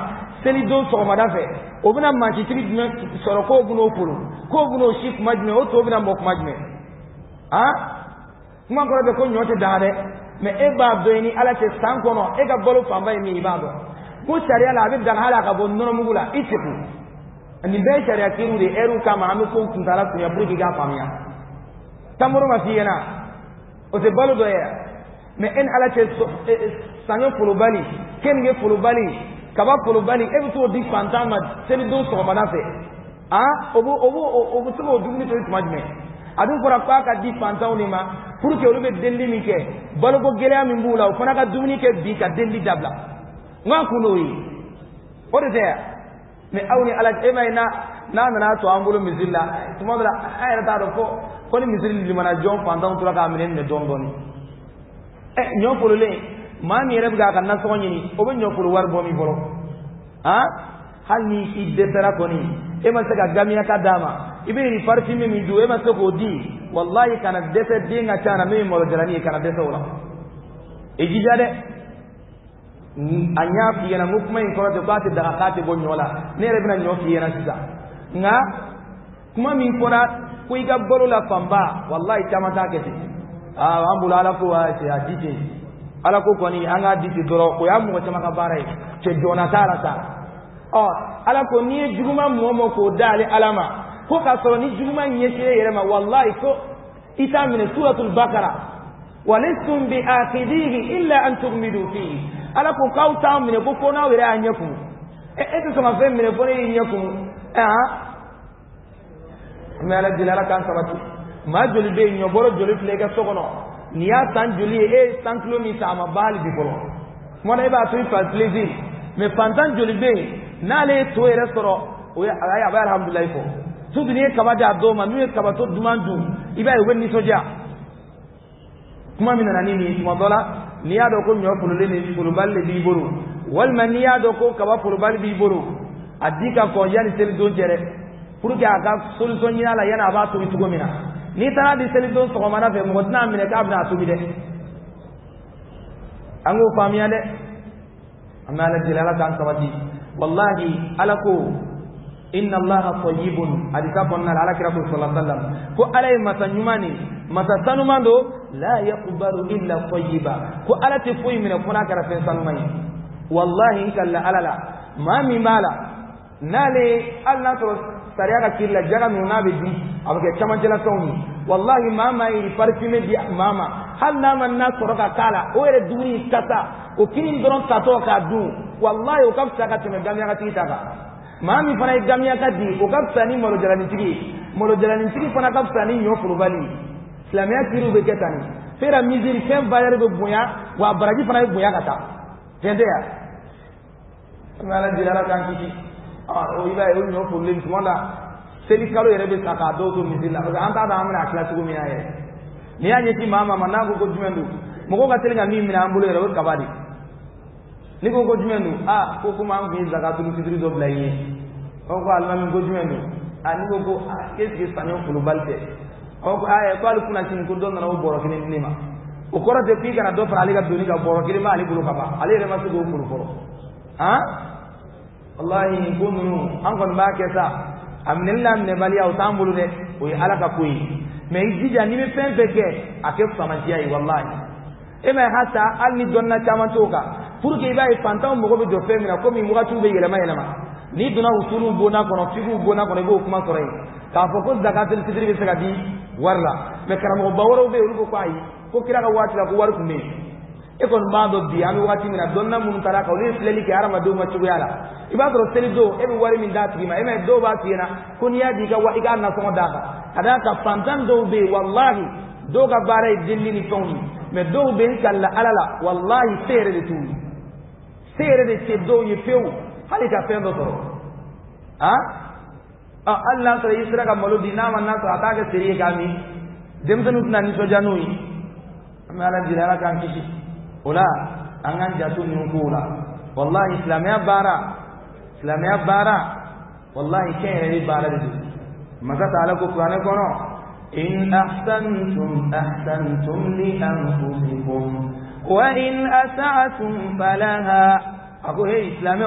seli don so ma da fe o bina ma ci tri dum soro ko bu no fulu ko bu no shik majme o to bina mok majme ha kuma ko be ko nyote daade me e ba do ni ala te sankono e ga bolu famba mi ibado ko sharia la be dan hala ka bon no mugula itiku ani be sharia kiru de eru kama am ko kuntala tunya buri ga famia tamuru ma fiyena o te balu do ya me en ala te sanyo fulu bali ken ge fulu bali kaba fulu bali e to di fantama seli do so ma fe ah obo obo obo so do ni to majme adun fora pa ka di fantaw ni ma pour que olu be delli mi ke balu ko gele am mbula o fana ka dumuni ke bi ka delli dabla nga kuno yi o de ya me awni ala e may na na na to ambulo mizilla tuma bla ay ta do ko ko ni mizilla li mana jon fantaw to ka amene ne don don e nyo polole ma mi rebe ga kan na so nyini o be nyo polo war bo mi bolo ha hal ni i desara ko ni e ma saka gamia ka dama ibiri parfumi mi du e ma sako di wallahi kana dese dinga chana mi mo jarani kana dese wala e jijade anya fi yana mukma in ko to bati da akati bo nyola ne rebe na nyofi yana sisa nga kuma mi fora ko iga bolo la famba wallahi chama ta ke ah ambula ala ko wa ce adite ala ko ko ni anga dite doro ko ya mu chama ka bare ce jona tara ta oh ala ko ni juguma mo mo ko dale alama ko ka soro ni juguma nyeshe yere ma wallahi ko ita min suratul baqara walistum bi aqidihi illa an tughmidu fihi ala ko kauta min ko ko na were anyaku e e to sama fe min ko ni nyaku ah me ala dilala kan sabati ma joli be nyoboro joli flega sokono niya tan joli e cent kilomètres ama bali bi bolo mo na ba to fa plaisir me pantan joli be na le to e restoro o ya ya ba alhamdulillah ko to duniye kaba da do ma nuye kaba to dumandu iba e wenni soja kuma min na nini mo dola niya do ko nyo fulule ni fuluballe bi boro wal man niya do ko kaba fulubal bi boro adika ko yani sel don jere pour que aka solution yala yana ba to bitugo mina ni tana di sel don so mana fe mo na mine ka abna to bi de ango famiya de amala dilala kan sabati wallahi alako inna allaha tayyibun adika bonna ala kira sallallahu alaihi wasallam ko alai masanyumani masasanumando la yaqbalu illa tayyiba ko alati fuyi min kuna kara fe sanumai wallahi kalla alala ma mi mala nale allah to sariya killa jaga nuna be di abake chama jela sawni wallahi mama iri parfume di mama hal na man na soroka kala o ere duri kata o kinin doron tato ka du wallahi o kapsa ka teme gamya ka titaka mami fana gamya ka di o kapsa ni molo jala ni tigi molo jala ni tigi fana kapsa ni nyo furubali islamia kiru be ketani fera miziri fem bayar be bunya wa baraji fana be bunya kata tende ya mala dilala kan kiti ah o iba e nyo furulen tumanda seli kalo yere be saka do to mizila ko anta da amna class ko mi aye ni anye ti mama manago ko jumendu mo ko ka telinga mi mina ambulo yere ko kabadi ni ko ko jumendu ah ko kuma ngi zakatul fitri do blaye ko ko alma ko jumendu ah ni ko ko qu'est-ce que sanyo fulu balte ko ko aye ko al kuna tin ko don na o boro kini ni ma o ko rate pi kana do fra ali ga doni ga boro kini ma ali bulu kaba ali re ma su do fulu fulu ah wallahi kunu an kon ba ke sa amnilla ne bali au tambulu de o alaka kuyi me jija ni me fen peke ake famantia yi wallahi e me hata al ni donna chama toka pour que ibai fanta mo go be do femina ko mi muga tube yele ma yele ma ni duna usulu bona kono figu bona kono go kuma sorai ka fo ko zakatul fitri be saka di warla me karamo bawro be ulu ko ayi ko kira ka wati la ko war kunne e kon ba do bi ami wati mina donna mun tara ka woni leli ke arama do ma tugo yala ibadro seli do e be wari min dati ma e me do ba tiyena kun ya di ka wa iga na so daka ada ka fantan do be wallahi do ga bare dilli ni toni me do be kala alala wallahi sere de tu sere de ce do yi feu hali ka fendo to ha ah allah to isra ka maludi na man na to ata ga seri ga mi dem tanu na ni so janui amala dilala kan kishi ola angan jatu ni kula wallahi islamia bara islamia bara wallahi kene ni bara de maka taala ko qur'ane kono in ahsantum ahsantum li anfusikum wa in asa'tum falaha ako he islamio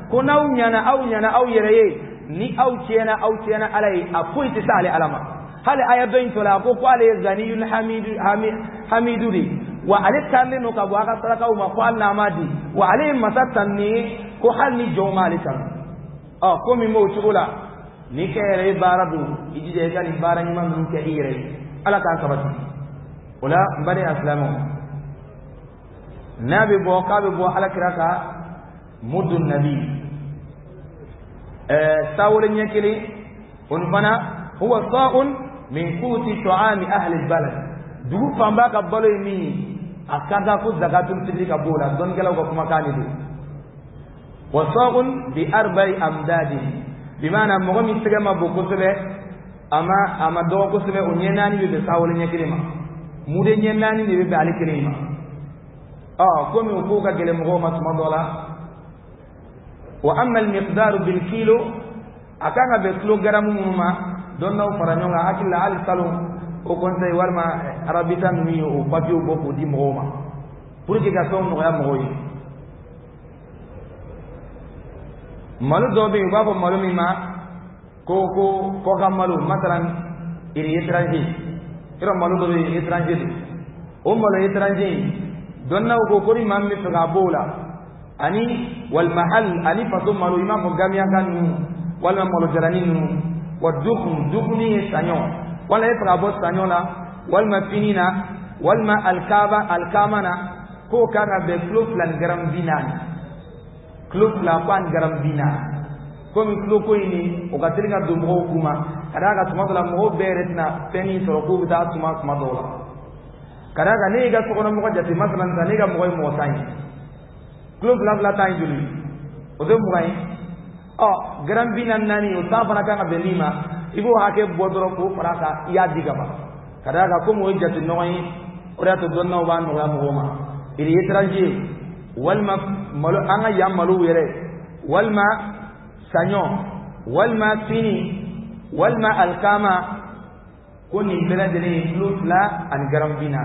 ko naw nyana aw nyana aw yereye ni aw tiena aw tiena alai apoy ti sale alama hal aya bayin tola ko ko ale ganiyul hamidu hamiduri wa ale kambe no ka bwa ka saraka ma ko Allah madi wa ale masatan ni ko hal ni jomali tan ah ko mi mo tula ni kere baradu ijide ga ni barani man mun ke ire ala ka sabati wala bari aslamu nabi bo ka be bo ala kiraka mudun nabi eh tawle nyekili on bana huwa sa'un min quti tu'ami ahli albalad dugu famba ka balo mi akaga ko zakatul fitri ka bola don gelaw ko kuma kani du wa sa'un bi arba'i amdadi bimana mo mi tege ma bo ko sebe ama ama do ko sebe o nyenani be tawle nyekili ma mude nyenani ni be ali kirima ah ko mi ko ga gele mo ma tuma dola wa amma al miqdar bil kilo akanga be kilogram muma donna faranyonga akilla al salum o konse warma arabitan mi o papio boko di moma pour que ga son no ya moyi malu dobe babo malu mi ma ko ko ko gamalu masalan iri étranger ira malu dobe étranger o malu étranger donna ko ko ri mammi to ga bola ani wal mahal ani fatu malu imam ko gamia kan wal malu jaranin wa dukhun dukhni sanyo wala ifra bo sanyo la wal mafinina wal ma alkaba alkamana ko kana be club lan garam binan club la pan garam binan ko mi club ko ini o gatiringa do mo kuma kada ga tuma la mo beretna peni to ko bita tuma tuma dola kada ga ne ga ko no mo jati masalan ta ne ga mo mo tani club la la tan juli o de mo gai oh garam binan nani o ta bana ka be lima ibo hake bodoro ko faraka ya diga ba kada ga ko mo jati no gai o da to donna ba no ya mo ma iri étranger wal ma malu anga ya malu yere wal ma sanyo wal ma fini wal ma alkama kuni bela de flus la an garam bina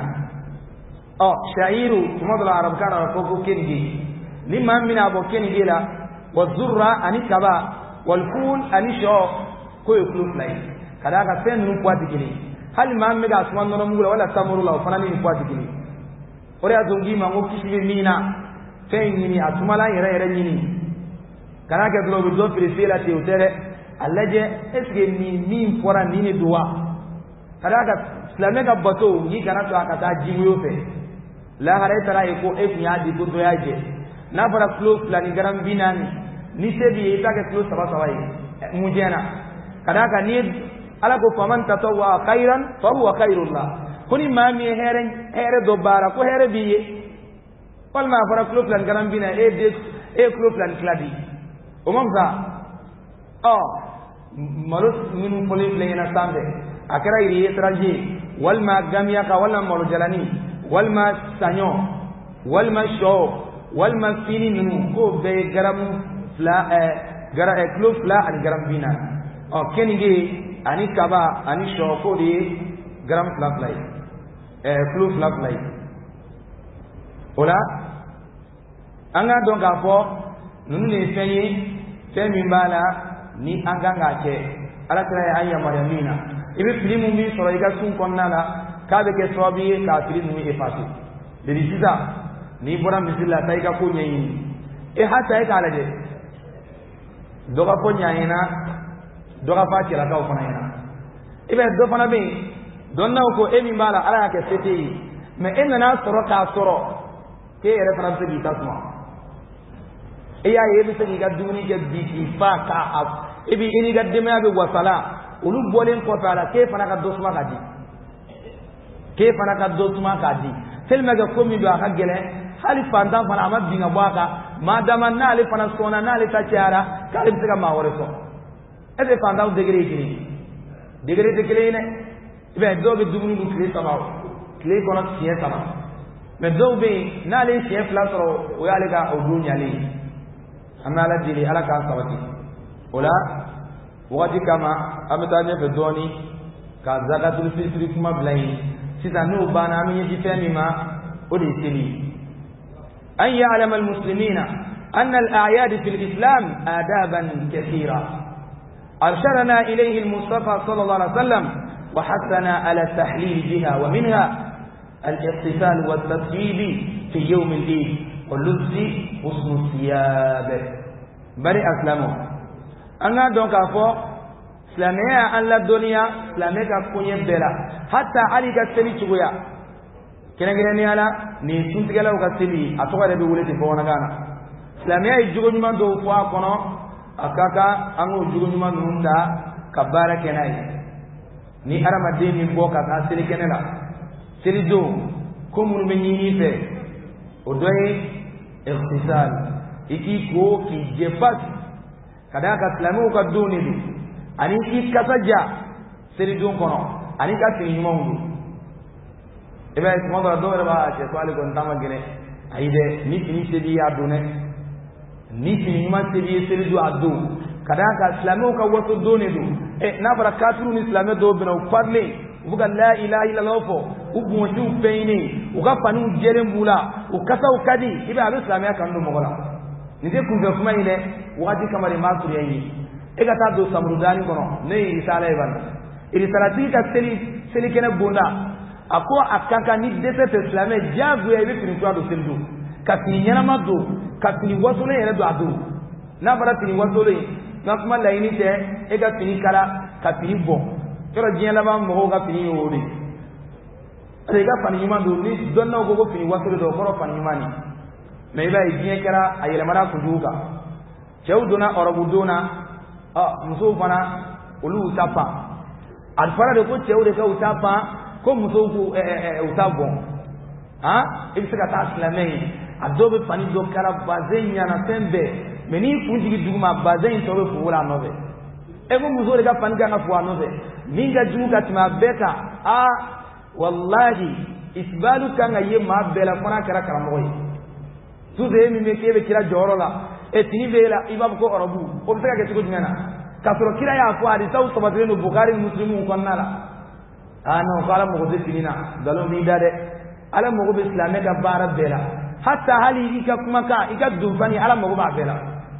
oh shairu tumadul arab kana ko ko kengi ni mamina bo kengi la wa zurra ani kaba wal ful ani sho ko flus lai kada ka sen nu kwati kini hal mamme ga asman no mugula wala tamuru la fanani ni kwati kini ore azungi ma ngo kisibe mina fenyi ni atumala yere yere nyini kana ke dro do prefela te utere alaje eske ni min fora ni ni duwa kada ka islame ka bato ni kana to akata jiwo fe la hare tara eko e nya di ko do yaje na fara close la ni garam binani ni se bi ita ke close saba sawai mujena kada ka ni ala ko faman tatawwa khairan fa huwa khairullah kuni mami heren here do bara ko here biye wal ma fara club lan garam bina e de e club lan kladi o mamza oh malus min poli plena sambe akara iri étranger wal ma gamia ka wala molo jalani wal ma sanyo wal ma sho wal ma fini nunu ko be garam fla gara e club fla an garam bina oh kenige ani kaba ani sho ko di garam fla fly eh club fla fly ola anga donc afo nunu ne fenyi femi bala ni anga ngache ala tara ayya maryamina ibe filimu mi soro iga sun konnala ka be ke sobi ka filimu mi efasi de disa ni bora misilla tay ka ko nyi e hata e kala de doga ko nyaina doga fati la ka ko nyaina ibe do fana be donna ko emi bala ala ke seti me enna na soro ka soro ke reference bi tasma iya yebi se ga duni ke di fa ka ab ibi ini ga dema be wasala ulu bolen ko fala ke fana ka dosma ka di ke fana ka dosma ka di selma ga komi do aka gele hali fanda fana ma binga bwaka madama na ale fana sona na ale ta tiara ka le biga ma wore so e be fanda u degre kini degre de kele ne be do be duni du kle sama kle ko na tie sama me do be na le tie flasoro o ya le ga o dunya le amma la dili ala ka sabati ola wadi kama ametanya bedoni ka zakatul fitri kuma blai sita no bana mi yi femi ma odi tili an ya'lam al muslimina أن الأعياد في الإسلام آدابا كثيرة أرشدنا إليه المصطفى صلى الله عليه وسلم وحثنا على التحليل بها، ومنها الاحتفال والتطيب في يوم العيد واللبس حسن الثياب. بري أسلامه أنا دونك أفو سلامية أن لا دنيا سلامية كوني بلا حتى عليك السبي تقويا كنا كنا نيالا نيسون تقلا وكسبي أتوقع بيقولي تفونا كنا سلامية يجوا نمان دو فوا كنا أكاكا أنو يجوا نمان نوندا كبارة كناي ni aramadin ni boka ka seli kenela seli do ko mun be nyini fe o doy ikhtisal iki ko ki jepat kada ka islamu ka doni du ani ki kasaja seli do kono ani ka tini mondu ebe mo do do ba che swali ko ntama gene aide ni tini seli ya do ne ni tini ma seli seli do adu kada ka islamu ka wato doni du e na bara kafiru ni islamu do bina uparle ubuga la ilaha illa allah fo ubu wonju peini uga panu jere mbula ukasa ukadi ibe abu islamu ya kanu mogola nide kunze kuma ile wadi kamari masuri yayi e ga ta do samrudani kono ne risala iban risala ti ka seli seli kene bonda ako akaka ni dese islamu jagu ya ibe tini to do sendu kasi nyana mado kasi wasole yere do adu na bara tini wasole na kuma laini te e ga tini kala ka tini bon yoro jiyan la ba mo ga tini wori e ga fani yuma do ni donna go go fini wasore do koro fani yuma ni me ba jiyan kala ayela mara ku duga chewduna orabuduna a muso fana olu tapa alfara de ko chewde ka utapa ko muso ku utabon ha ibisa ka taslamei adobe fani do kala bazenya na tembe meni funjigi duguma bazen tobe fuula nobe ego muzore ga fanga na fuwa nobe minga juga tima beka a wallahi isbalu kanga ye ma bela fana kara kara moy tuze mi me kebe kira jorola e tini bela ibab ko arabu o bega ke tugo ngana kasoro kira ya fu adi saw sabatre no bukhari muslimu ko nala ano kala mo de tinina dalo mi dade ala mo go islame ga bara bela hatta hali ika kuma ka ika dufani ala mo go ba bela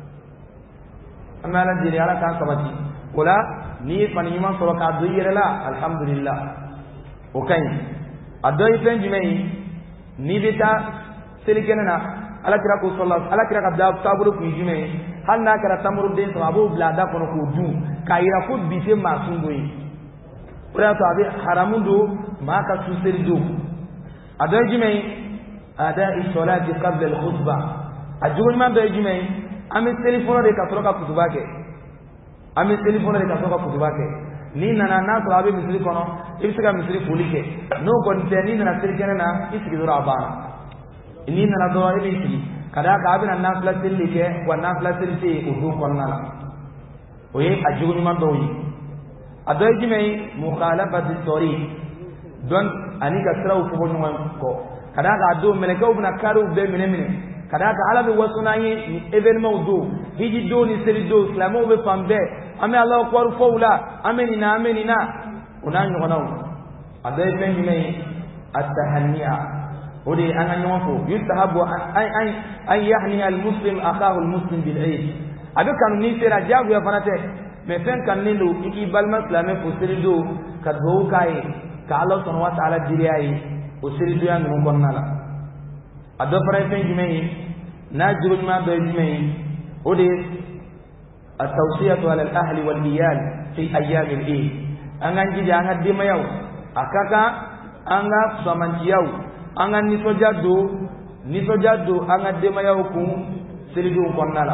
amala jiri ala kan sabati wala ni fani man soro ka do yirela alhamdulillah okay adoy fen jimei ni bita selikenana ala kira ko sallallahu ala kira ka da taburu ku jimei hanna kara tamuru den sababu blada kono ko du kaira ko bite masundoyi wala to abi haramundo ma ka suserido adoy jimei ada isolati qabla al khutbah ajul man do jimei ame telephone de ka ka kutuba ke ame telephone de ka ka kutuba ke ni nana na to abe misri kono ibisika misri fulike no kon te ni nana sirkene na isri do rabana ni nana do abe misri kada ka abe na fla silike wa na fla silike udu konna la oye ajuni man do yi adoy jimei mukhalafati tori don ani ka traw fo no ko kada ka do meleke ubna karu be mine mine kada ka ala be wasuna yi evenement do hiji do ni seri do islamo be fambe ame allah ko fawla ameni na ameni na unanyo konaw adai pengi mai at-tahniya odi ananyo fo yustahabu ay ay ay yahni al-muslim akahu al-muslim bil eid ado kan ni sera jagu ya fanate me fen kan ni do iki balma islame fo seri do ka do kai ka allah subhanahu wa ta'ala diriyai o seri do ya no konnala ado fara pengi mai na jurul ma do mai odi at-tawsiyatu ala al-ahli wal iyal fi ayyam al-eid angan ji jangan di mayaw akaka anga samanjiyaw angan ni sojado ni sojado anga de mayaw ku siridu konnala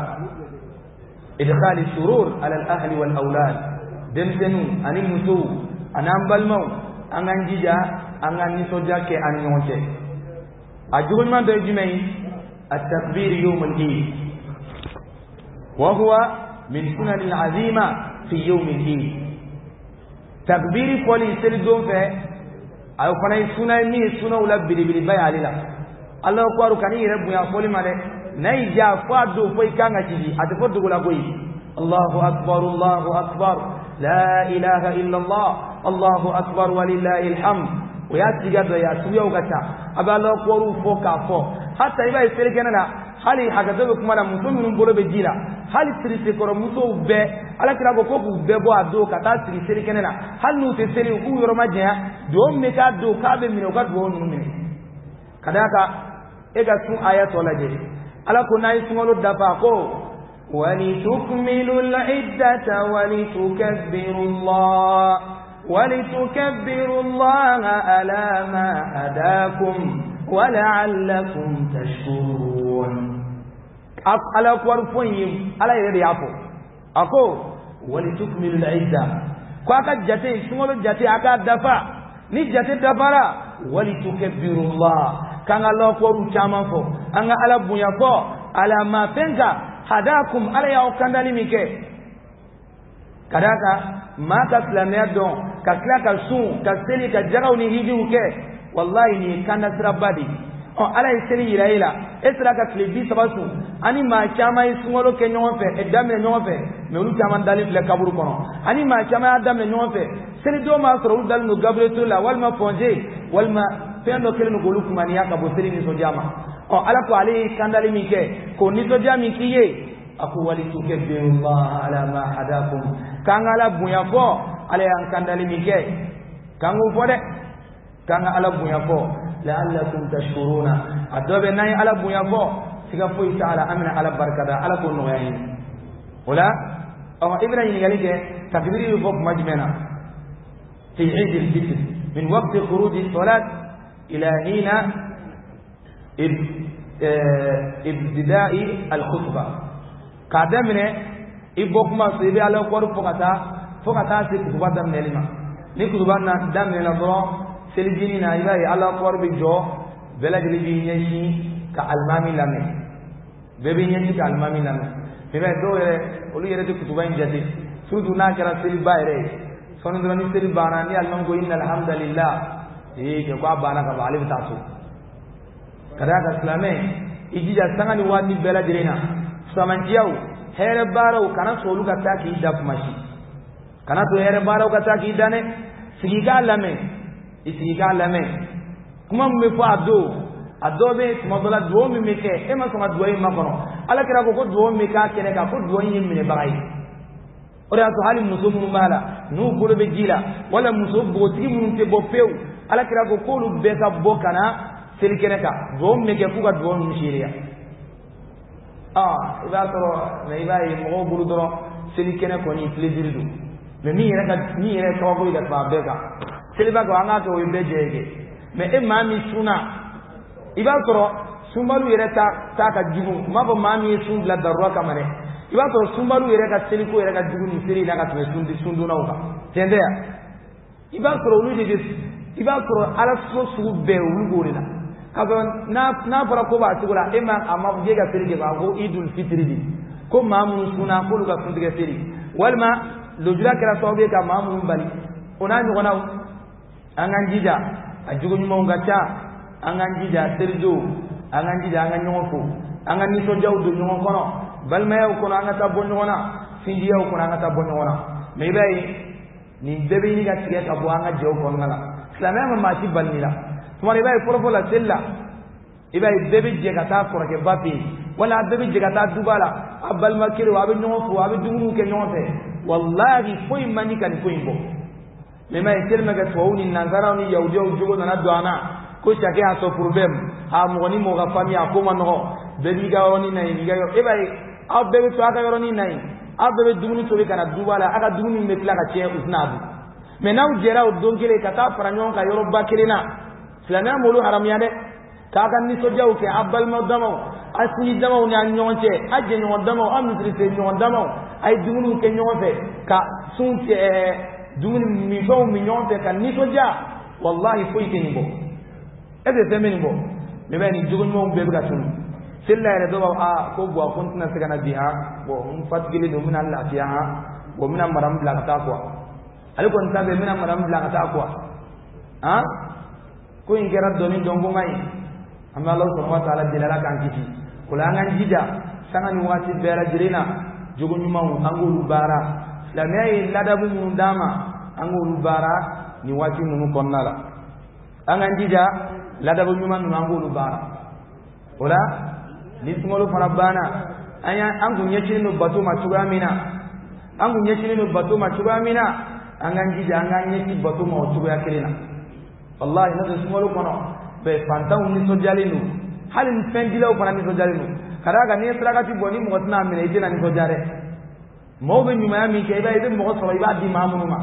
idkhal surur ala al-ahli wal awlad demtenu ani musu anam balmaw angan jija angan ni sojake an nyonte ajul ma do jimai at-takbir yawm al-eid wa huwa min sunan al-azima fi yawm al-eid takbiri foli seli don fe ayo fana suna ni suna wala bilibili bay alila allah ko aru kani rebu ya foli male nay ja fado foy kanga cidi ate foddo gola boy allahu akbar allahu akbar la ilaha illa allah allahu akbar walillahi alhamd wa ya tiga do ya tuyo gata aba allah ko aru fo ka fo hatta iba seli kenana hali hagadabe kuma la muso minnu bolo bɛ ji la hali sirise kɔrɔ musow bɛɛ alakira ko ko k'u bɛɛ bɔ a don ka taa siri seli kɛnɛ na hali n'u tɛ seli u k'u yɔrɔ ma janya dugawu min bɛ k'a don k'a bɛ minɛ u ka dugawu ninnu minɛ ka d'a kan e ka sun aya tɔ lajɛ ala ko n'a ye sunkalo dafa ko ولتكملوا العدة ولتكبروا الله ولتكبروا الله على ما هداكم ولعلكم تشكرون على أكبر فهم على يدي أكو أكو ولتكملوا العدة كواكا جاتي سنغلو جاتي أكا دفع ni jate dafara ولتكبروا الله كان الله أكبر كما فو أن على بنيا فو على ما فنك hadakum ala ya okandali mike kadaka maka islamiyya don ka kila ka sun ka seli ka jagaw ni hijiw ke wallahi ni kanda sirabadi o ala yi seli yiraila esra ka kile bi sabasu ani ma chama yi sungolo ke ɲɔgɔn fɛ e daminɛ ɲɔgɔn fɛ mais olu caman dali filɛ kaburu kɔnɔ ani ma chama ya daminɛ ɲɔgɔn fɛ seli do ma sɔrɔ olu dali no gabriel la walima fonje walima fɛn dɔ kelen no k'olu kumaniya ka bɔ seli nisɔndiya ma ɔ ala ko ale ye kandali min kɛ k'o nisɔndiya min k'i ye aku walitukabbirullaha ala ma hadakum kan ala bunya fo ala yang kandali min kɛ kan o fɔ dɛ kan ala bunya fo la'allakum tashkuruna adobe nay ala bunya fo siga fo ta'ala amina ala barakada ala ko no yayi wala aw ibrahim gali ke takbiri fo majmena fi eid al-fitr min waqt khuruj as-salat ila hina ibtida'i al-khutbah kadamne ibokuma sebe ala ko fokata fokata se kutuba damne lima ni kutuba na damne na doro seljini na ibai ala ko bi jo bela jeli bi nyi ka almami lame bebe nyi ka almami lame bebe do re olu yere de kutuba njati sudu na kara sel bayre sonu do ni sel bana ni alman go innal hamdalillah e ke ko bana ka bali tasu kada ka islame ijija sangani wani bela jelina samanjiyaw here baraw kana solu ka taki daf mashi kana to here baraw ka taki dane sigiga lame isiga lame kuma me fa ado ado be kuma dola do mi meke e ma sama do yi makono ala kira ko ko do mi ka kene ka ko do yi mine bagai ora to hali muso mun mala nu bolo be jila wala muso botigi mun te bo pew ala kira ko ko lu be ka bo kana sel kene ka do meke ku ka do mi shiriya ah iba toro me iba yi mo buru doro seli kene ko ni plaisir du me mi yere ka ni yere ka ko ida ba beka seli ba ko anga ko yimbe jege me e mami suna iba toro sumbalu yere ta ta ka jugu ma bo mami sun la darwa kamare iba toro sumbalu yere ka seli ko yere ka jugu ni seli na ka to sundi sundu na uka tende ya iba toro lu de iba toro ala so su be ulu gorina kaga na na fara ko ba tugula ema amma je ga firge ba go idul fitri di ko mamun suna ko luga sun diga firi walma lojura kala sobe ka mamun bali ona ni gona angan jija ajugo nyuma ngacha angan jija terjo angan jija angan nyoko angan ni so jawdu nyoko kono balma yaw kono anga tabbo nyona finji yaw kono anga tabbo nyona me bay ni bebe ni ga tige ka bo anga jaw kono ngala islamama ma ci balnila tuma ibai porofo la sella ibai bebe jegata korake bapi wala bebe jegata dubala abal makiri wa be nyofo wa be dumunu ke nyofe wallahi foy mani kan foy bo me mai terma ga tawuni nanzara ni yawjo jogo na doana ko chake ha so problem ha mo ni mo ga fami akoma no bebi ga woni nay ni ga yo ibai ab bebe to aka yoroni nay ab bebe dumunu to be kana dubala aka dumunu me kla ka che usnabu me naw jera o donkele kata paranyon ka yoro bakirina silana mulu haram ya de kaga ni so jaw ke abal madamo asni damo nya nyonche aje nyon damo am trite nyon damo ay dumunu ke nyonfe ka sun ke dumunu mi fo mi nyonfe ka ni so ja wallahi fo ite ni bo ede teme ni bo me be ni jugun mo be ga sun silla re do a ko bo kon tna se kana biha bo um fatgili do min Allah fiha bo min maram bla ta ko ali kon tabe min maram bla ta ko ha ko in kera doni dongo mai amma Allah subhanahu wa ta'ala dilala kan kiti kulangan jija sangan wati bera jirina jogo nyuma angulu bara lamai ladabu mundama angulu bara ni wati munu konnala angan jija ladabu nyuma angulu bara wala ni sungalo fana bana anya an kun yacin no bato ma tugamina an kun yacin no bato ma tugamina an ganji da an ganji ci bato ma tuga kirina wallahi na sungalo kono be fantaw ni so jalinu halin fendilaw fana ni so jalinu karaga ni traga ci boni mo tna amina idina ni so jare mo be nyuma mi ke ba ibe mo so ba di mamunuma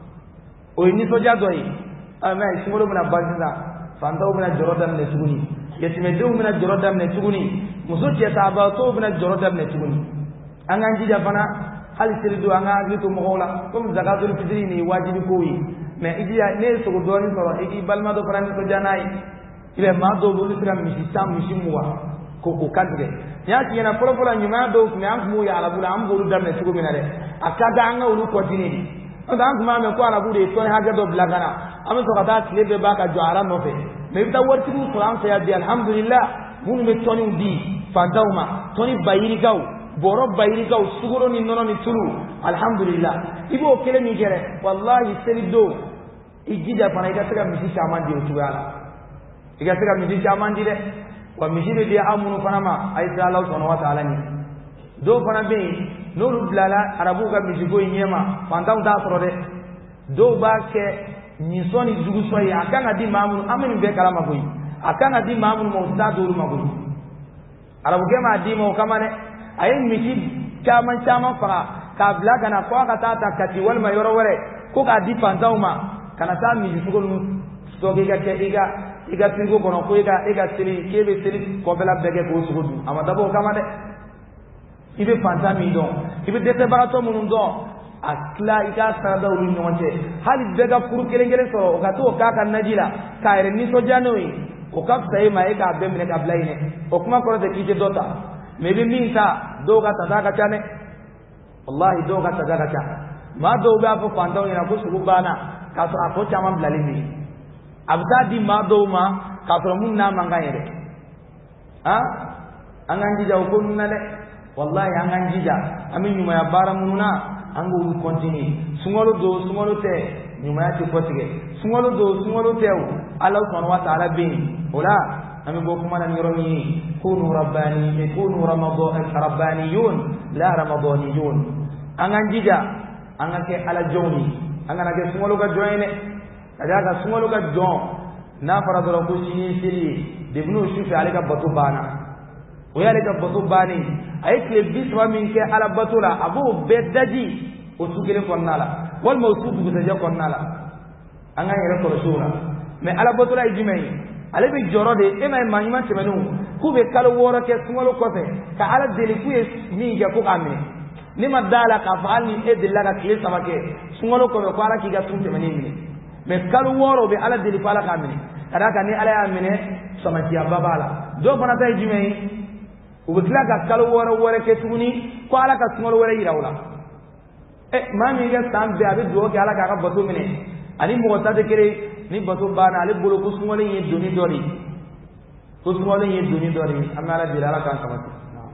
o ni so jadoi ama sungalo bana banza fantaw bana jorodam ne suguni yetime do bana jorodam ne suguni muso ce ta ba to bana jorodam ne suguni an ganji da fana hal sirdu an ga to mo wala comme zakatul fitri ni wajibi ko yi mais idiya ne so do ni so idi balma do fana so janai ile ma do do islam mi tam mi simwa ko ko kadre ya ci na polo polo nyuma do me an mu ya ala bula am go dam ne sugo minare akaga an ga ulu ko dini on dan kuma me ko ala bude to ha ga do blagana am so kada klebe ba ka joara no fe me ta warti ku quran sa ya bi alhamdulillah mun me toni di fandawma toni bayiri gaw boro bayiri gaw sugoro ni nono ni tulu alhamdulillah ibo kele mi gere wallahi selido ijida pana ida sega misi chamandi o tugala iga sega misi chamandi de wa misi be dia amunu fanama ay Allah subhanahu wa ta'ala ni do fana be no blala arabu ga misi go nyema fandaw da soro de do ba ke ni soni dugu soyi akanga di mamun amen be kala magoyi akanga di mamun mo sta do magoyi arabu ke ma di mo kamane ay misi chaman chaman fara ka blaga na kwa ka tata kati wal mayoro wore ko ka di fandaw ma kana ta mi jugo nu stoke ga ke iga iga tingo kono ko iga iga siri kebe siri ko bela bege ko sugudu ama dabo kama de ibe fanta mi don ibe dete barato munun don akla iga sada ulu nyonche hali bega furu kelengere soro o ka to ka kan najila ka ere ni so janoi o ka sai mai ka be mine ka blaine o kuma ko de kije dota mebe min ta do ga tada ka chane wallahi do ga tada ka cha ma do ga fo fanta ina ko sugu bana kaso ako chama blalini abda di mado ma kaso mun na mangayere ha anganji ja ko nunna de wallahi anganji ja amin nyuma ya bara mununa ango wi continue sungolo do sungolo te nyuma ya ti kotige sungolo do sungolo te Allah subhanahu wa ta'ala bin ola amin go kuma na ngiro ni kunu rabbani kunu ramadan rabbaniyun la ramadaniyun anganji ja angake ala joni angana ke sungolo ga joine kaja ga sungolo ga jon na fara do ko sini siri debnu shufi alika batu bana o ya alika batu bani ay ke biswa min ke ala batula abu bedaji o sugere konnala wal mawsuf bi taja konnala anga yere ko sura me ala batula ijimai ale bi jorode e may manyuma temenu ku be kala wora ke sungolo ko fe ka ala deli ku ni ga ko amene ni madala ka faali e de laga kile samake sungolo ko ko ala ki ga tunte menini me kalu woro be ala deli pala kamini kada ka ni ala ya mine samaki ababala do bana tay jimei ubutla ka kalu woro wore ke tuguni ko ala ka sungolo wore irawla e mami ga tan be abi do ke ala ka ka batu mine ani mo ta de kere ni batu bana ali bolo ko sungolo yi doni dori ko sungolo yi doni dori amala dilala kan samaki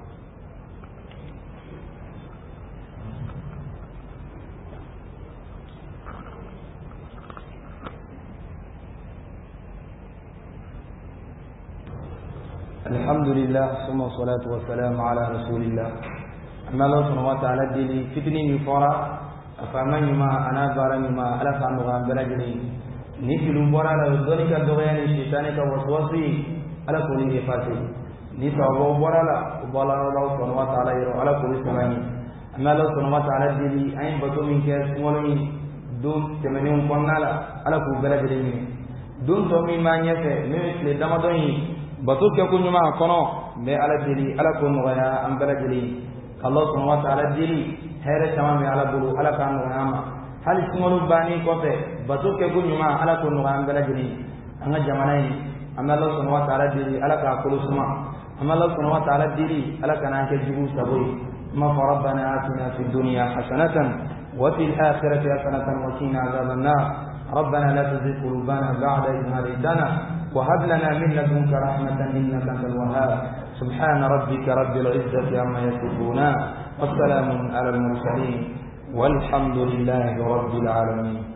الحمد لله ثم الصلاة والسلام على رسول الله أما الله سبحانه وتعالى دي فتني نفورا أفهمني ما أنا بارني ما ألا سامغان بلجني نفلو بورا لذلك الدغيان الشيطانك وسوسي ألا كوني نفاسي نفعو بورا وبالا الله سبحانه وتعالى يرو ألا كوني سماني أما الله سبحانه وتعالى دي أين بطو من كيس مولوني دون تمنيون قنالا ألا كوني بلجني دون تومي ما نيسي نمس لدمدوني bato ke ko nyuma kono be ala dili ala ko no ya am bala dili Allah subhanahu wa ta'ala dili here sama me ala bulu ala kan no ama hal singolu bani ko be bato ke ko nyuma ala ko no am bala dili anga jamana ni am Allah subhanahu wa ta'ala dili ala ka ko suma am Allah subhanahu wa ta'ala dili ala kana ke jibu saboy ma rabbana atina fid dunya hasanatan wa fil akhirati hasanatan wa qina adhaban nar ربنا لا تزغ قلوبنا بعد إذ هديتنا وهب لنا من لدنك رحمة إنك أنت الوهاب سبحان ربك رب العزة عما يصفون والسلام على المرسلين والحمد لله رب العالمين.